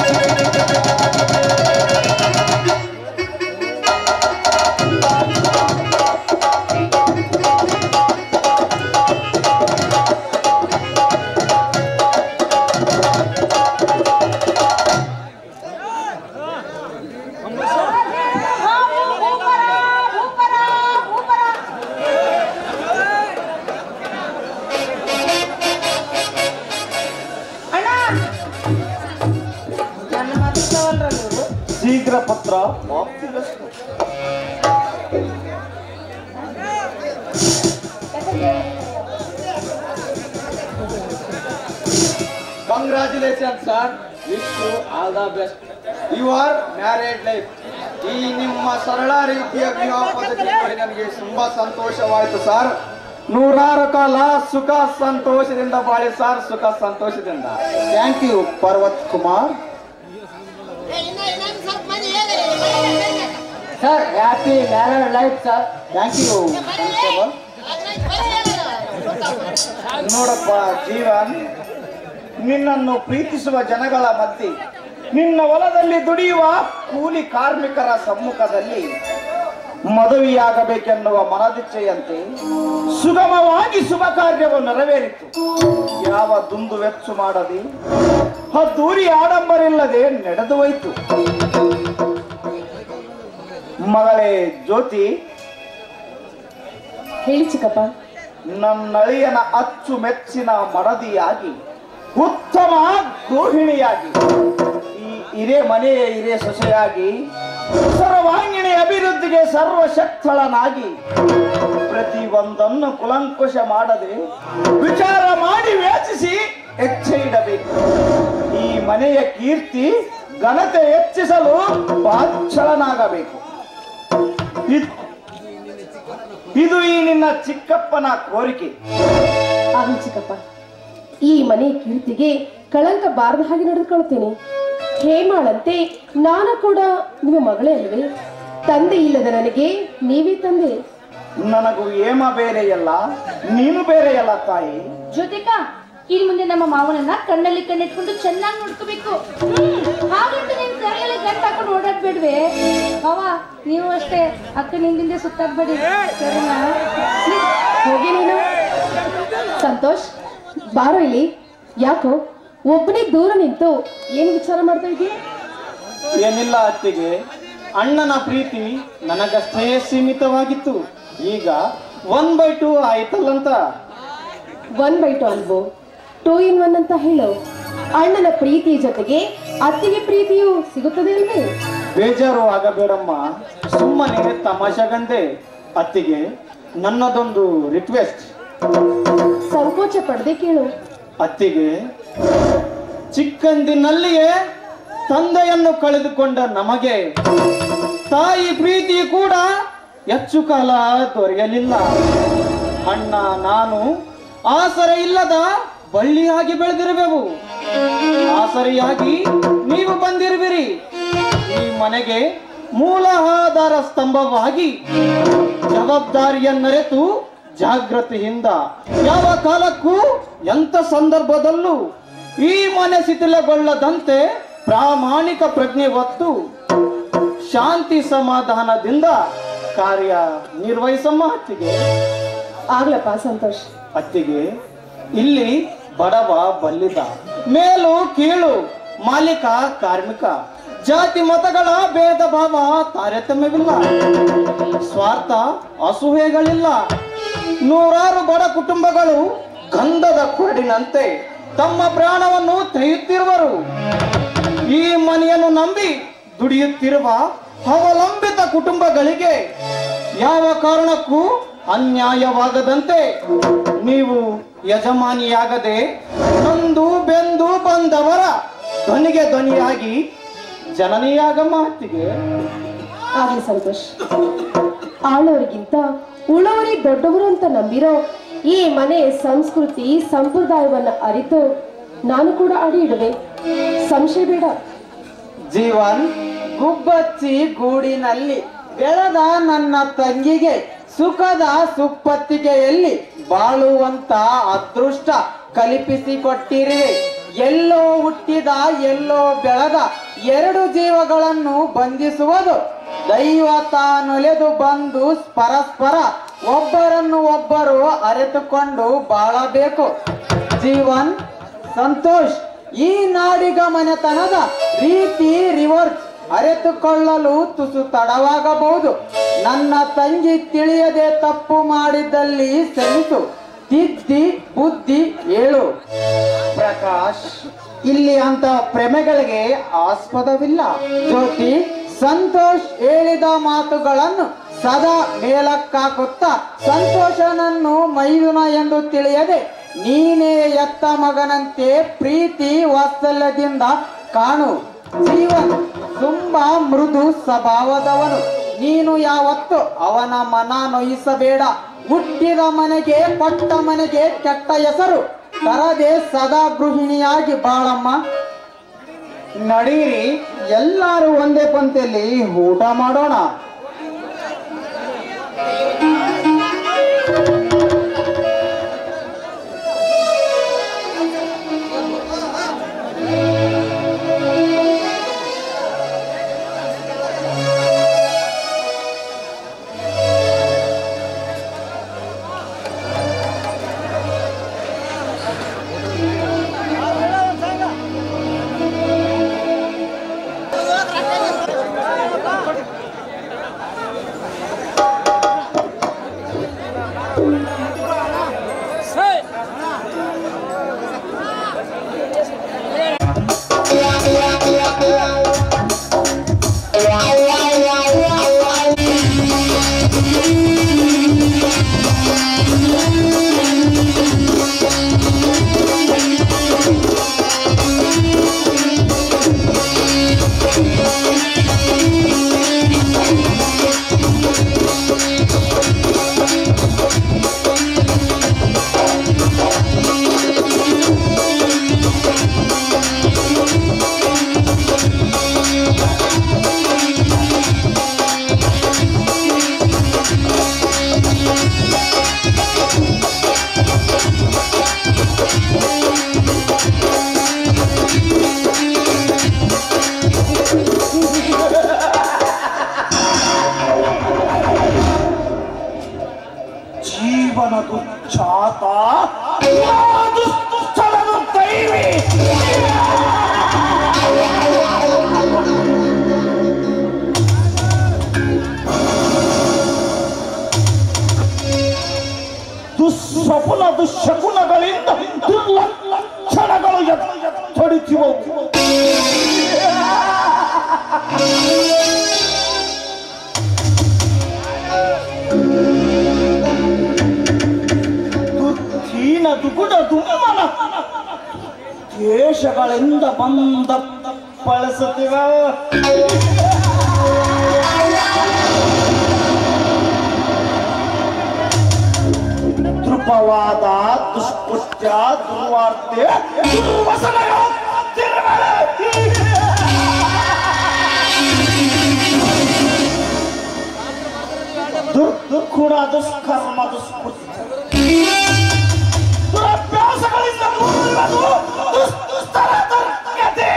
ಶೀಘ್ರ ಪತ್ರ congratulation congratulation sir. Wish you all the best. You are married life. ಈ ನಿಮ್ಮ ಸರಳ ರೀತಿಯ ವಿವಾಹ ಪದ್ಧತಿ ನೋಡಿ ನನಗೆ ತುಂಬಾ ಸಂತೋಷವಾಯಿತು ಸರ್. ನೂರಾರು ಕಾಲ ಸುಖ ಸಂತೋಷದಿಂದ ಬಾಳಿ ಸರ್, ಸುಖ ಸಂತೋಷದಿಂದ. Thank you Parvath Kumar. Sir happy married life sir. Thank you. ನೋಡಪ್ಪ ಜೀವನ್, ನಿನ್ನನ್ನು ಪ್ರೀತಿಸುವ ಜನಗಳ ಮಧ್ಯೆ, ನಿನ್ನ ಹೊಲದಲ್ಲಿ ದುಡಿಯುವ ಕೂಲಿ ಕಾರ್ಮಿಕರ ಸಮ್ಮುಖದಲ್ಲಿ ಮದುವೆಯಾಗಬೇಕೆನ್ನುವ ಮನದಿಚ್ಛೆಯಂತೆ ಸುಗಮವಾಗಿ ಶುಭ ಕಾರ್ಯವು ನೆರವೇರಿತು. ಯಾವ ದುಂದು ವೆಚ್ಚು ಮಾಡದೆ ಅದ್ದೂರಿ ಆಡಂಬರಿಲ್ಲದೆ ನಡೆದು ಹೋಯಿತು. ಮಗಳೇ ಜ್ಯೋತಿ, ಹೇಳಿ ಚಿಕ್ಕಪ್ಪ. ನನ್ನಳಿಯನ ಅಚ್ಚು ಮೆಚ್ಚಿನ ಮಡದಿಯಾಗಿ, ಉತ್ತಮ ಗೃಹಿಣಿಯಾಗಿ, ಈ ಹಿರೇ ಮನೆಯ ಹಿರೇ ಸೊಸೆಯಾಗಿ, ಸರ್ವಾಂಗಿಣಿ ಅಭಿವೃದ್ಧಿಗೆ ಸರ್ವಶಕ್ತಳನಾಗಿ ಪ್ರತಿ ಒಂದನ್ನು ಕುಲಂಕುಶ ಮಾಡದೆ ವಿಚಾರ ಮಾಡಿ ಯೋಚಿಸಿ ಹೆಜ್ಜೆ ಇಡಬೇಕು. ಈ ಮನೆಯ ಕೀರ್ತಿ ಘನತೆ ಹೆಚ್ಚಿಸಲು ಬಾಧ್ಯಳನಾಗಬೇಕು. ಇದು ಈ ನಿನ್ನ ಚಿಕ್ಕಪ್ಪನ ಕೋರಿಕೆ. ಆಗಲಿ ಚಿಕ್ಕಪ್ಪ, ಈ ಮನೆ ಕೀರ್ತಿಗೆ ಕಳಂಕ ಬಾರದ ಹಾಗೆ ನಡೆದುಕೊಳ್ಳುತ್ತೇನೆ. ಹೇಮಾಳಂತೆ ನಾನು ಕೂಡ ನಿಮ್ಮ ಮಗಳೇ ಅಲ್ವೇ? ತಂದೆ ಇಲ್ಲದ ನನಗೆ ನೀವೇ ತಂದೆ. ನನಗೂ ಹೇಮ ಬೇರೆಯಲ್ಲ, ನೀನು ಬೇರೆಯಲ್ಲ ತಾಯಿ. ಜೊತೆಗ ಇನ್ ಮುಂದೆ ನಮ್ಮ ಮಾವನನ್ನ ಕಣ್ಣಲ್ಲಿ ಕಣ್ಣಿಟ್ಕೊಂಡು ಚೆನ್ನಾಗಿ ನೋಡ್ಕೋಬೇಕು. ಹಾಗಂತ ನೀನ್ ಕೈಯಲ್ಲಿ ಗಂಟು ಹಾಕೊಂಡು ಓಡಾಡ್ಬೇಡ್ವೆ. ಅವ ನೀವು ಅಷ್ಟೇ ಅಕ್ಕ ನಿಂದಿಂದ ಸುತ್ತಾಕ್ಬೇಡಿ, ಸರಿನಾ? ಹೋಗಿ ನೀನು. ಸಂತೋಷ್, ಬಾರೋ ಇಲ್ಲಿ. ಯಾಕೋ ಒಬ್ಬನೇ ದೂರ ನಿಂತು ಏನ್ ವಿಚಾರ ಮಾಡ್ತಾ ಇದೀಯ? ಏನಿಲ್ಲ ಅತ್ತಿಗೆ, ಅಣ್ಣನ ಪ್ರೀತಿ ನನಗಷ್ಟೇ ಸೀಮಿತವಾಗಿತ್ತು. ಈಗ ಒನ್ ಬೈ ಟೂ ಆಯ್ತಲ್ಲಂತ. ಒನ್ ಬೈ ಟು ಅಲ್ವೋ, ಟೂ ಇನ್ ಒನ್ ಅಂತ ಹೇಳು. ಅಣ್ಣನ ಪ್ರೀತಿ ಜೊತೆಗೆ ಅತ್ತಿಗೆ ಪ್ರೀತಿಯು ಸಿಗುತ್ತದೆ ಅಲ್ವೇ? ಬೇಜಾರು ಆಗಬೇಡಮ್ಮ, ಸುಮ್ಮನೆ ತಮಾಷೆಗಂದೆ. ಅತ್ತಿಗೆ, ನನ್ನದೊಂದು ರಿಕ್ವೆಸ್ಟ್. ಸಂಕೋಚ ಪಡದೆ ಕೇಳು. ಅತ್ತಿಗೆ, ಚಿಕ್ಕಂದಿನಲ್ಲಿಯೇ ತಂದೆಯನ್ನು ಕಳೆದುಕೊಂಡ ನಮಗೆ ತಾಯಿ ಪ್ರೀತಿ ಕೂಡ ಹೆಚ್ಚು ಕಾಲ ದೊರೆಯಲಿಲ್ಲ. ಅಣ್ಣ ನಾನು ಆಸರೆ ಇಲ್ಲದ ಬಳ್ಳಿಯಾಗಿ ಬೆಳೆದಿರುವೆವು. ಆಸರೆಯಾಗಿ ನೀವು ಬಂದಿರುವಿರಿ. ಈ ಮನೆಗೆ ಮೂಲ ಆಧಾರ ಸ್ತಂಭವಾಗಿ ಜವಾಬ್ದಾರಿಯನ್ನರೆತು ಜಾಗೃತಿಯಿಂದ ಯಾವ ಕಾಲಕ್ಕೂ ಎಂಥ ಸಂದರ್ಭದಲ್ಲೂ ಈ ಮನೆ ಶಿಥಿಲಗೊಳ್ಳದಂತೆ ಪ್ರಾಮಾಣಿಕ ಪ್ರಜ್ಞೆ ಹೊತ್ತು ಶಾಂತಿ ಸಮಾಧಾನದಿಂದ ಕಾರ್ಯ ನಿರ್ವಹಿಸಮ್ಮ ಅತ್ತಿಗೆ. ಆಗ್ಲಪ್ಪ ಸಂತೋಷ್. ಅತ್ತಿಗೆ, ಇಲ್ಲಿ ಬಡವ ಬಲ್ಲಿದ, ಮೇಲು ಕೀಳು, ಮಾಲೀಕ ಕಾರ್ಮಿಕ, ಜಾತಿ ಮತಗಳ ಭೇದ ಭಾವ ತಾರತಮ್ಯವಿಲ್ಲ. ಸ್ವಾರ್ಥ ಅಸೂಹೆಗಳಿಲ್ಲ. ನೂರಾರು ಬಡ ಕುಟುಂಬಗಳು ಗಂಧದ ಕೊರಡಿನಂತೆ ತಮ್ಮ ಪ್ರಾಣವನ್ನು ತೆಗೆಯುತ್ತಿರುವರು. ಈ ಮನೆಯನ್ನು ನಂಬಿ ದುಡಿಯುತ್ತಿರುವ ಅವಲಂಬಿತ ಕುಟುಂಬಗಳಿಗೆ ಯಾವ ಕಾರಣಕ್ಕೂ ಅನ್ಯಾಯವಾಗದಂತೆ ನೀವು ಯಜಮಾನಿಯಾಗದೆ ನೊಂದು ಬೆಂದು ಬಂದವರ ಧ್ವನಿಗೆ ಧ್ವನಿಯಾಗಿ ಜನನಿಯಾಗ ಮಾತಿಗೆ. ಆಗ್ಲಿ ಸಂತೋಷ್. ಆಳೋರಿಗಿಂತ ಉಳೋರಿ ದೊಡ್ಡವರು ಅಂತ ನಂಬಿರೋ ಈ ಮನೆ ಸಂಸ್ಕೃತಿ ಸಂಪ್ರದಾಯವನ್ನ ಅರಿತು ನಾನು ಕೂಡ ಅಡಿ ಇಡುವೆ. ಸಂಶಯ ಬೇಡ. ಜೀವನ್, ಗುಬ್ಬಚ್ಚಿ ಗೂಡಿನಲ್ಲಿ ಬೆಳೆದ ನನ್ನ ತಂಗಿಗೆ ಸುಖದ ಸುಪ್ಪತ್ತಿಗೆಯಲ್ಲಿ ಬಾಳುವಂತ ಅದೃಷ್ಟ ಕಲ್ಪಿಸಿಕೊಟ್ಟಿರುವೆ. ಎಲ್ಲೋ ಹುಟ್ಟಿದ ಎಲ್ಲೋ ಬೆಳೆದ ಎರಡು ಜೀವಗಳನ್ನು ಬಂಧಿಸುವುದು ದೈವ ತಾನೊಲೆದು ಬಂದು ಪರಸ್ಪರ ಒಬ್ಬರನ್ನು ಒಬ್ಬರು ಅರಿತುಕೊಂಡು ಬಾಳಬೇಕು. ಜೀವನ್, ಸಂತೋಷ್, ಈ ನಾಡಿಗ ಮನೆತನದ ರೀತಿ ರಿವರ್ಸ್ ಅರಿತುಕೊಳ್ಳಲು ತುಸು ತಡವಾಗಬಹುದು. ನನ್ನ ತಂಗಿ ತಿಳಿಯದೆ ತಪ್ಪು ಮಾಡಿದ್ದಲ್ಲಿ ಸರಿಸು, ತಿದ್ದಿ ಬುದ್ಧಿ ಹೇಳು. ಪ್ರಕಾಶ್, ಇಲ್ಲಿ ಅಂತ ಪ್ರೇಮೆಗಳಿಗೆ ಆಸ್ಪದವಿಲ್ಲ. ಜ್ಯೋತಿ, ಸಂತೋಷ್ ಹೇಳಿದ ಮಾತುಗಳನ್ನು ಸದಾ ಮೇಲಕ್ಕಾಕುತ್ತಾ ಸಂತೋಷನನ್ನು ಮೈದುನ ಎಂದು ತಿಳಿಯದೆ ನೀನೇ ಎತ್ತ ಮಗನಂತೆ ಪ್ರೀತಿ ವಾತ್ಸಲ್ಯದಿಂದ ಕಾಣು. ಜೀವನ್ ತುಂಬಾ ಮೃದು ಸ್ವಭಾವದವನು. ನೀನು ಯಾವತ್ತು ಅವನ ಮನ ನೋಯಿಸಬೇಡ. ಹುಟ್ಟಿದ ಮನೆಗೆ ಪಟ್ಟ ಮನೆಗೆ ಕೆಟ್ಟ ಹೆಸರು ತರದೆ ಸದಾ ಗೃಹಿಣಿಯಾಗಿ ಬಾಳಮ್ಮ. ನಡೀರಿ, ಎಲ್ಲರೂ ಒಂದೇ ಪಂಕ್ತಿಯಲ್ಲಿ ಊಟ ಮಾಡೋಣ. ಜೀವನದು ಚಾತ ದುಷ್ಟರದು ದೈವಿ. ದುಸ್ವಪ್ನ ದುಶ್ಶಕುನಗಳಿಂದ ದುರ್ಲಕ್ಷಣಗಳು ಎತ್ತೊಡಿತಿವು. ದುಗುಡ ದುಮ್ಮನ ದೇಶಗಳಿಂದ ಬಂದ ಬಳಸುತ್ತಿವ ದೃಪವಾದ ದುಷ್ಕೃತ್ಯ ದುರ್ವಾರ್ತೆ ದುರ್ವಸನಗಳು ದುರ್ಗುಣ ದುಷ್ಕರ್ಮ ದುಷ್ಕೃತ್ಯ ದುರಭ್ಯಾಸಗಳಿಂದ ಮೂಡುವುದು ದುಷ್ಟರ ದುರ್ಗತಿ.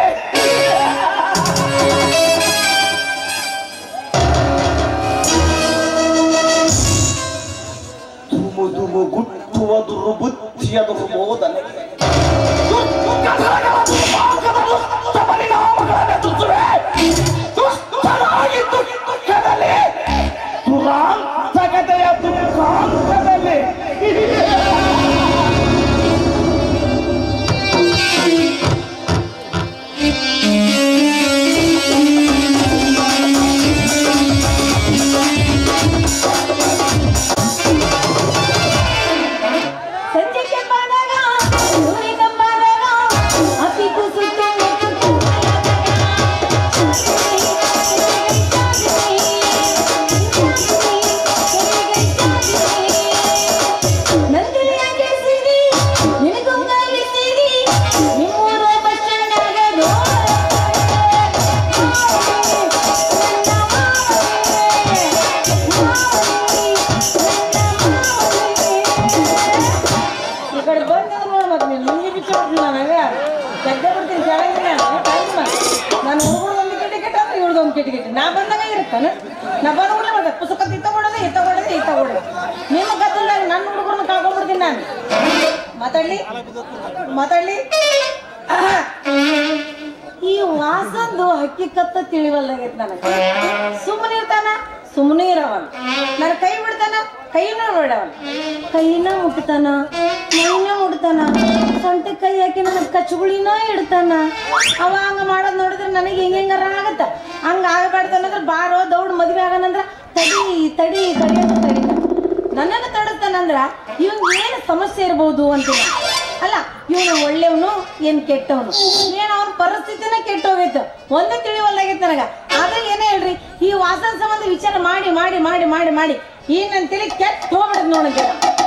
ದುಮು ದುಮು ಗುಟ್ಟುವ ದುರ್ಬುದ್ಧಿಯ ದುರ್ಬೋಧನೆ ಪರಿಣಾಮಗಳನ್ನು ತುಸುವೆ. ದುಷ್ಟರಾಗಿ ದುಃಖದಲ್ಲಿ ದುರಾಂತಕತೆಯ ದುಃಖಾಂತದಲ್ಲಿ ನಾ ಬಂದಾಗ ಇರುತ್ತಾನ. ನಾ ಬಂದ್ಬಿಡ್ಲೆ ಮತ್ತೆ ಪುಸ್ತಕ ಇತ್ತ ಕೊಡೋದು ಇತ್ತ ಕೊಡೋದು ಇತ್ತ ಕೊಡೋದು. ನಿಮ್ಮ ಗದ್ದಲ್ದಾಗ ನನ್ನ ಹುಡುಗರನ್ನ ಕಳ್ಕೊಂಡ್ಬಿಡ್ತೀನಿ ನಾನು. ಮಾತಾಡ್ಲಿ ಮಾತಾಡ್ಲಿ ಈ ವಾಸಂದು ಹಕ್ಕಿಕತ್ತ ತಿಳಿವಲ್ಲಾಗೈತಿ ನನಗೆ. ಸುಮ್ಮನೆ ಇರ್ತಾನ, ಸುಮ್ಮನೆ ಇರವಲ್ಲ. ನನ್ನ ಕೈ ಬಿಡ್ತಾನ, ಕೈನ ಬಿಡವಲ್ಲ. ಕೈನ ಮುಟ್ತಾನ, ಮೈನ ಮುಟ್ತಾನ, ಸೊಂಟ ಕೈ ಹಾಕಿ ನನಗೆ ಕಚ್ಚುಗುಳಿನ ಇಡ್ತಾನ. ಅವ ಹಂಗ ಮಾಡೋದ್ ನೋಡಿದ್ರೆ ನನಗೆ ಹೆಂಗ ಹೆಂಗಾರ ಆಗತ್ತ. ಹಂಗ ಆಗಬಾರ್ದು ಅನ್ನೋದ್ರ ಬಾರೋ ದೌಡ್ ಮದ್ವೆ ಆಗನಂದ್ರ ತಡಿ ತಡಿ ತಡಿ ಅಂತ ತಡಿತಾನ. ನನ್ನನ್ನು ತಡುತ್ತಾನ. ಬಂದನಂದ್ರ ಇವ್ ಏನ್ ಸಮಸ್ಯೆ ಇರ್ಬೋದು ಅಂತೀನಿ. ಅಲ್ಲ ಇವನು ಒಳ್ಳೆಯವನು ಏನ್ ಕೆಟ್ಟವನು, ಏನ್ ಅವನ ಪರಿಸ್ಥಿತಿನ ಕೆಟ್ಟ ಹೋಗೈತು ಒಂದೇ ತಿಳಿವಲ್ಲಾಗೈತೆ ನನಗ. ಆದ್ರೆ ಏನೇ ಹೇಳ್ರಿ, ಈ ವಾಸನ ಸಂಬಂಧ ವಿಚಾರ ಮಾಡಿ ಮಾಡಿ ಮಾಡಿ ಮಾಡಿ ಮಾಡಿ ಈ ನನ್ ತಿಳಿ ಕೆಟ್ಟ ಹೋಗ್ಬಿಡದ್ ನೋಡಂತ.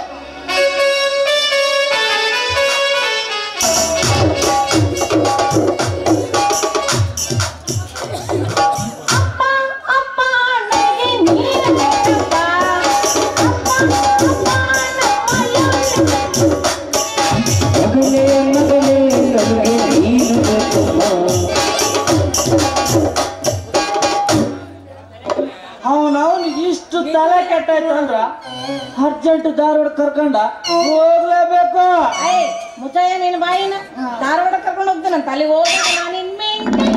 ಅವನವನ್ ಇಷ್ಟು ತಲೆ ಕೆಟ್ಟಾಯ್ತಂದ್ರ ಅರ್ಜೆಂಟ್ ಧಾರವಾಡ ಕರ್ಕೊಂಡ ಹೋಗ್ಲೇಬೇಕು. ಮುಚ್ಚಯ್ಯ ನಿನ್ ಬಾಯಿನ ಧಾರವಾಡ ಕರ್ಕೊಂಡು ಹೋಗ್ತಾನಂತ ಅಲ್ಲಿ ಹೋಗ ನಾನು ಇನ್ಮೇಂಟಿಲ್ಲ.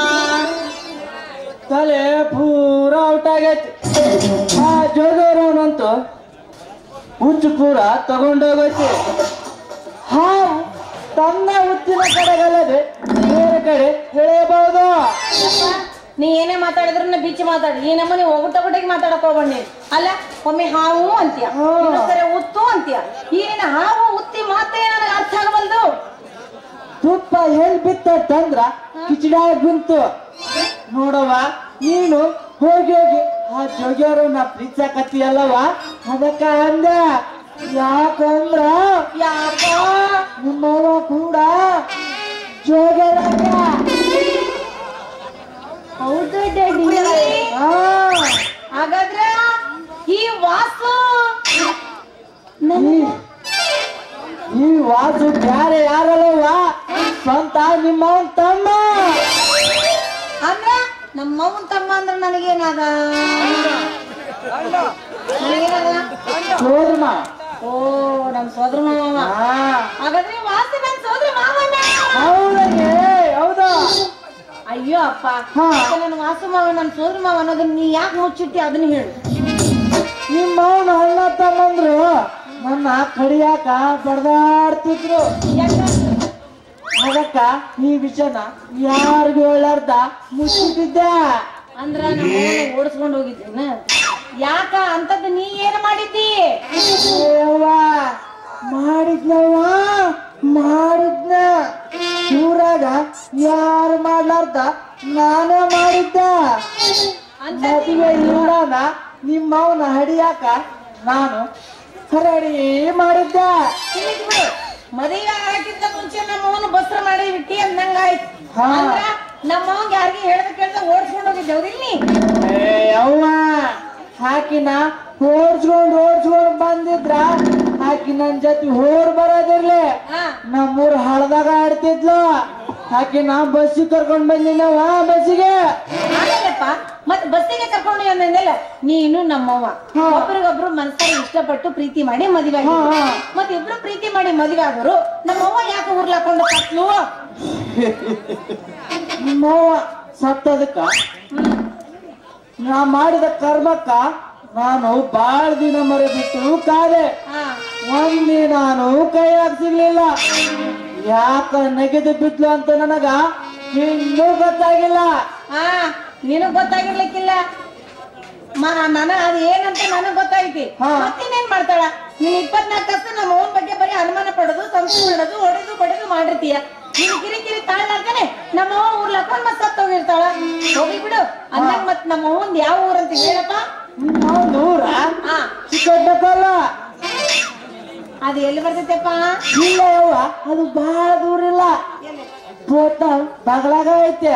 ತಲೆ ಪೂರ ಔಟ್ ಆಗೈತಿ. ಆ ಜೋಗರವನಂತೂ ಹುಚ್ಚು ಪೂರ ತಗೊಂಡೋಗೈತಿ. ಹಾವು ತನ್ನ ಹುಚ್ಚಿನ ಕಡೆಗಲ್ಲದೆ ಬೇರೆ ಕಡೆ ಎಳೆಯಬಹುದು. ನೀ ಏನೇ ಮಾತಾಡಿದ್ರು ಬಿಚ್ಚಿ ಮಾತಾಡಿ, ಈ ನಮ್ಮನೆ ಒಗಟೊಗಟಿಗೆ ಮಾತಾಡಕ್ ಹೋಗ್ಬಣ್ಣಿ. ಅಲ್ಲ ಒಮ್ಮೆ ಹಾವು ಅಂತೀಯ, ಸರಿ ಉತ್ತು ಅಂತೀಯ. ಈಗಿನ ಹಾವು ಉತ್ತಿ ಮಾತೇ ನನಗೆ ಅರ್ಥ ಆಗಬಲ್ದು. ತುಪ್ಪ ಎಲ್ ಬಿತ್ತಂದ್ರ ಕಿಚಡಾಗ ಬಿಂತು. ನೋಡವ್ವ, ನೀನು ಹೋಗಿ ಹೋಗಿ ಆ ಜೋಗ್ಯಾರು ನಾ ಪ್ರೀತಿಸಕತ್ತೀಯಲ್ಲವ, ಅದಕ್ಕ ಅಂದ. ಯಾಕಂದ್ರ ಯಾಕ ನಿಮ್ಮವ್ವ ಕೂಡ ಜೋಗ್ಯಾರ. ಹೌದು ಡ್ಯಾಡಿ. ಹಾಗಾದ್ರೆ ಈ ವಾಸು ಈ ವಾಸು ಬ್ಯಾರೆ ಯಾರಲ್ಲವ, ಸ್ವಂತ ನಿಮ್ಮವನ್ ತಮ್ಮ. ಅಂದ್ರ ನಮ್ಮವನ್ ತಮ್ಮ ಅಂದ್ರ ನನಗೇನಾದ ನನಗೇನಾದ ಸೋದ್ರ ಮಾವ. ಓ ನಮ್ ಸೋದ್ರ ಮಾವ. ಹಾಗಾದ್ರೆ ವಾಸು ನನ್ ಸೋದ್ರ ಮಾವನ. ಹೌದೇ? ಹೌದಾ? ಅಯ್ಯೋ ಅಪ್ಪ, ನನ್ನ ವಾಸು ಮಾವ ನನ್ ಸೋದ್ರ ಮಾವ ಅನ್ನೋದನ್ನ ನೀ ಯಾಕೆ ಮುಚ್ಚಿಟ್ಟಿ ಅದನ್ನ ಹೇಳು. ನಿಮ್ಮ ಅವನ ಅಣ್ಣ ತಮ್ಮಂದ್ರು ನನ್ನ ಕಡಿಯಾಕ ಬಡ್ದಾಡ್ತಿದ್ರು. ಅದಕ್ಕ ಈ ವಿಷಯನ ಯಾರಿಗೂ ಹೇಳಾರ್ದ ಮುಚ್ಚಿಟ್ಟಿದ್ದೆ. ಅಂದ್ರ ನಮ್ಮ ಓಡಿಸ್ಕೊಂಡು ಹೋಗಿದ್ದೇನ? ಯಾಕ ಅಂತದ್ದು ನೀ ಏನ್ ಮಾಡಿದ್ದಿ? ಮಾಡಿದ್ನವ ಮಾಡಿದ್ನ. ಊರಾಗ ಯಾರು ಮಾಡ್ಲಾರ್ದ ನಾನೇ ಮಾಡಿದ್ದ. ಮದುವೆ ಇಲ್ಲನ ನಿಮ್ಮವನ ಹಡಿಯಾಕ ನಾನು ರೆಡಿ ಮಾಡಿದ್ದ. ಮದುವೆ ಆಗಕ್ಕಿಂತ ಮುಂಚೆ ನಮ್ಮವನು ಬಸ್ರ ಮಾಡಿ ಬಿಟ್ಟಿ ಅಂದಂಗಾಯ್ತು. ನಮ್ಮವನ್ ಯಾರಿಗೆ ಹೇಳ್ದ ಕೇಳ್ದ ಓಡಿಸ್ಕೊಂಡು ಹೋಗಿದ್ದೆ ಹೌದಿಲ್ಲ? ಅವ್ವ ಹಾಕಿನ ಓಡ್ಸ್ಕೊಂಡ್ ಓಡ್ಸ್ಕೊಂಡ್ ಬಂದಿದ್ರ ಆಕಿ ನನ್ ಜೊತೆ ಹೋರ್ ಬರೋದಿರ್ಲಿ, ನಮ್ಮೂರ್ ಹಳದಾಗ ಆಡ್ತಿದ್ಲು. ಆಕಿ ನಾ ಬಸ್ಸಿಗೆ ಕರ್ಕೊಂಡ್ ಬಂದಿನವ. ಬಸ್ಸಿಗೆ ಮತ್ ಬಸ್ಸಿಗೆ ಕರ್ಕೊಂಡು ಅಂದಿಲ್ಲ. ನೀನು ನಮ್ಮವ್ವ ಒಬ್ರಿಗೊಬ್ರು ಮನ್ಸಾರ ಇಷ್ಟಪಟ್ಟು ಪ್ರೀತಿ ಮಾಡಿ ಮದುವೆ ಆಗಿ, ಮತ್ ಇಬ್ರು ಪ್ರೀತಿ ಮಾಡಿ ಮದುವೆ ಆಗೋರು ನಮ್ಮವ್ವ ಯಾಕೆ ಊರ್ಲಾಕೊಂಡು ಕತ್ಲು? ನಿಮ್ಮವ್ವ ಸತ್ತದಕ್ಕ ನಾ ಮಾಡಿದ ಕರ್ಮಕ್ಕ ನಾನು ಬಾಳ ದಿನ ಮರೆ ಬಿಟ್ಟು ಕಾದೆ. ಒಂದಿ ನಾನು ಕೈಯಾಗ ಸಿಗ್ಲಿಲ್ಲ. ಯಾಕ ನೆಗೆದು ಬಿದ್ಲು ಅಂತ ನನಗ ಇನ್ನೂ ಗೊತ್ತಾಗಿಲ್ಲ. ಹಾ ನಿನಗ್ ಗೊತ್ತಾಗಿರ್ಲಿಕ್ಕಿಲ್ಲ, ನನಗ ಅದ್ ಏನಂತ ನನಗ್ ಗೊತ್ತಾಯ್ತಿ. ಮತ್ತಿನ್ನೇನ್ ಮಾಡ್ತಾಳ ನೀನ್? ಇಪ್ಪತ್ನಾಲ್ಕು ತಾಸು ನಮ್ಮ ಅವನ ಬಗ್ಗೆ ಬರೀ ಅನುಮಾನ ಪಡೋದು, ಸಂಶಯ ಮಾಡೋದು, ಹೊಡೆದು ಬಡಿದು ಮಾಡಿರ್ತೀಯ. ನೀನ್ ಕಿರಿಕಿರಿ ತಾಳ್ಲಾರ್ತಾನೆ ನಮ್ಮ ಅವ್ವ ಊರ್ ಲಕ್ಕೊಂಡ್ ಮತ್ ಸತ್ ಹೋಗಿರ್ತಾಳ. ಹೋಗಿ ಬಿಡು ಅಂದಾಗ ಮತ್ ನಮ್ಮ ಅವ್ವಂದ್ ಯಾವ ಊರಂತ ಹೇಳಪ್ಪ. ನೂರ ಚಿಕ್ಕಲ್ಲ ಅದು ಎಲ್ಲಿ ಬರ್ತೈತಪ್ಪ? ಇಲ್ಲ ಯವ್ವ, ಅದು ಬಹಳ ದೂರ ಇಲ್ಲ. ಬೋತ ಬಗಲಾಗ ಐತೆ.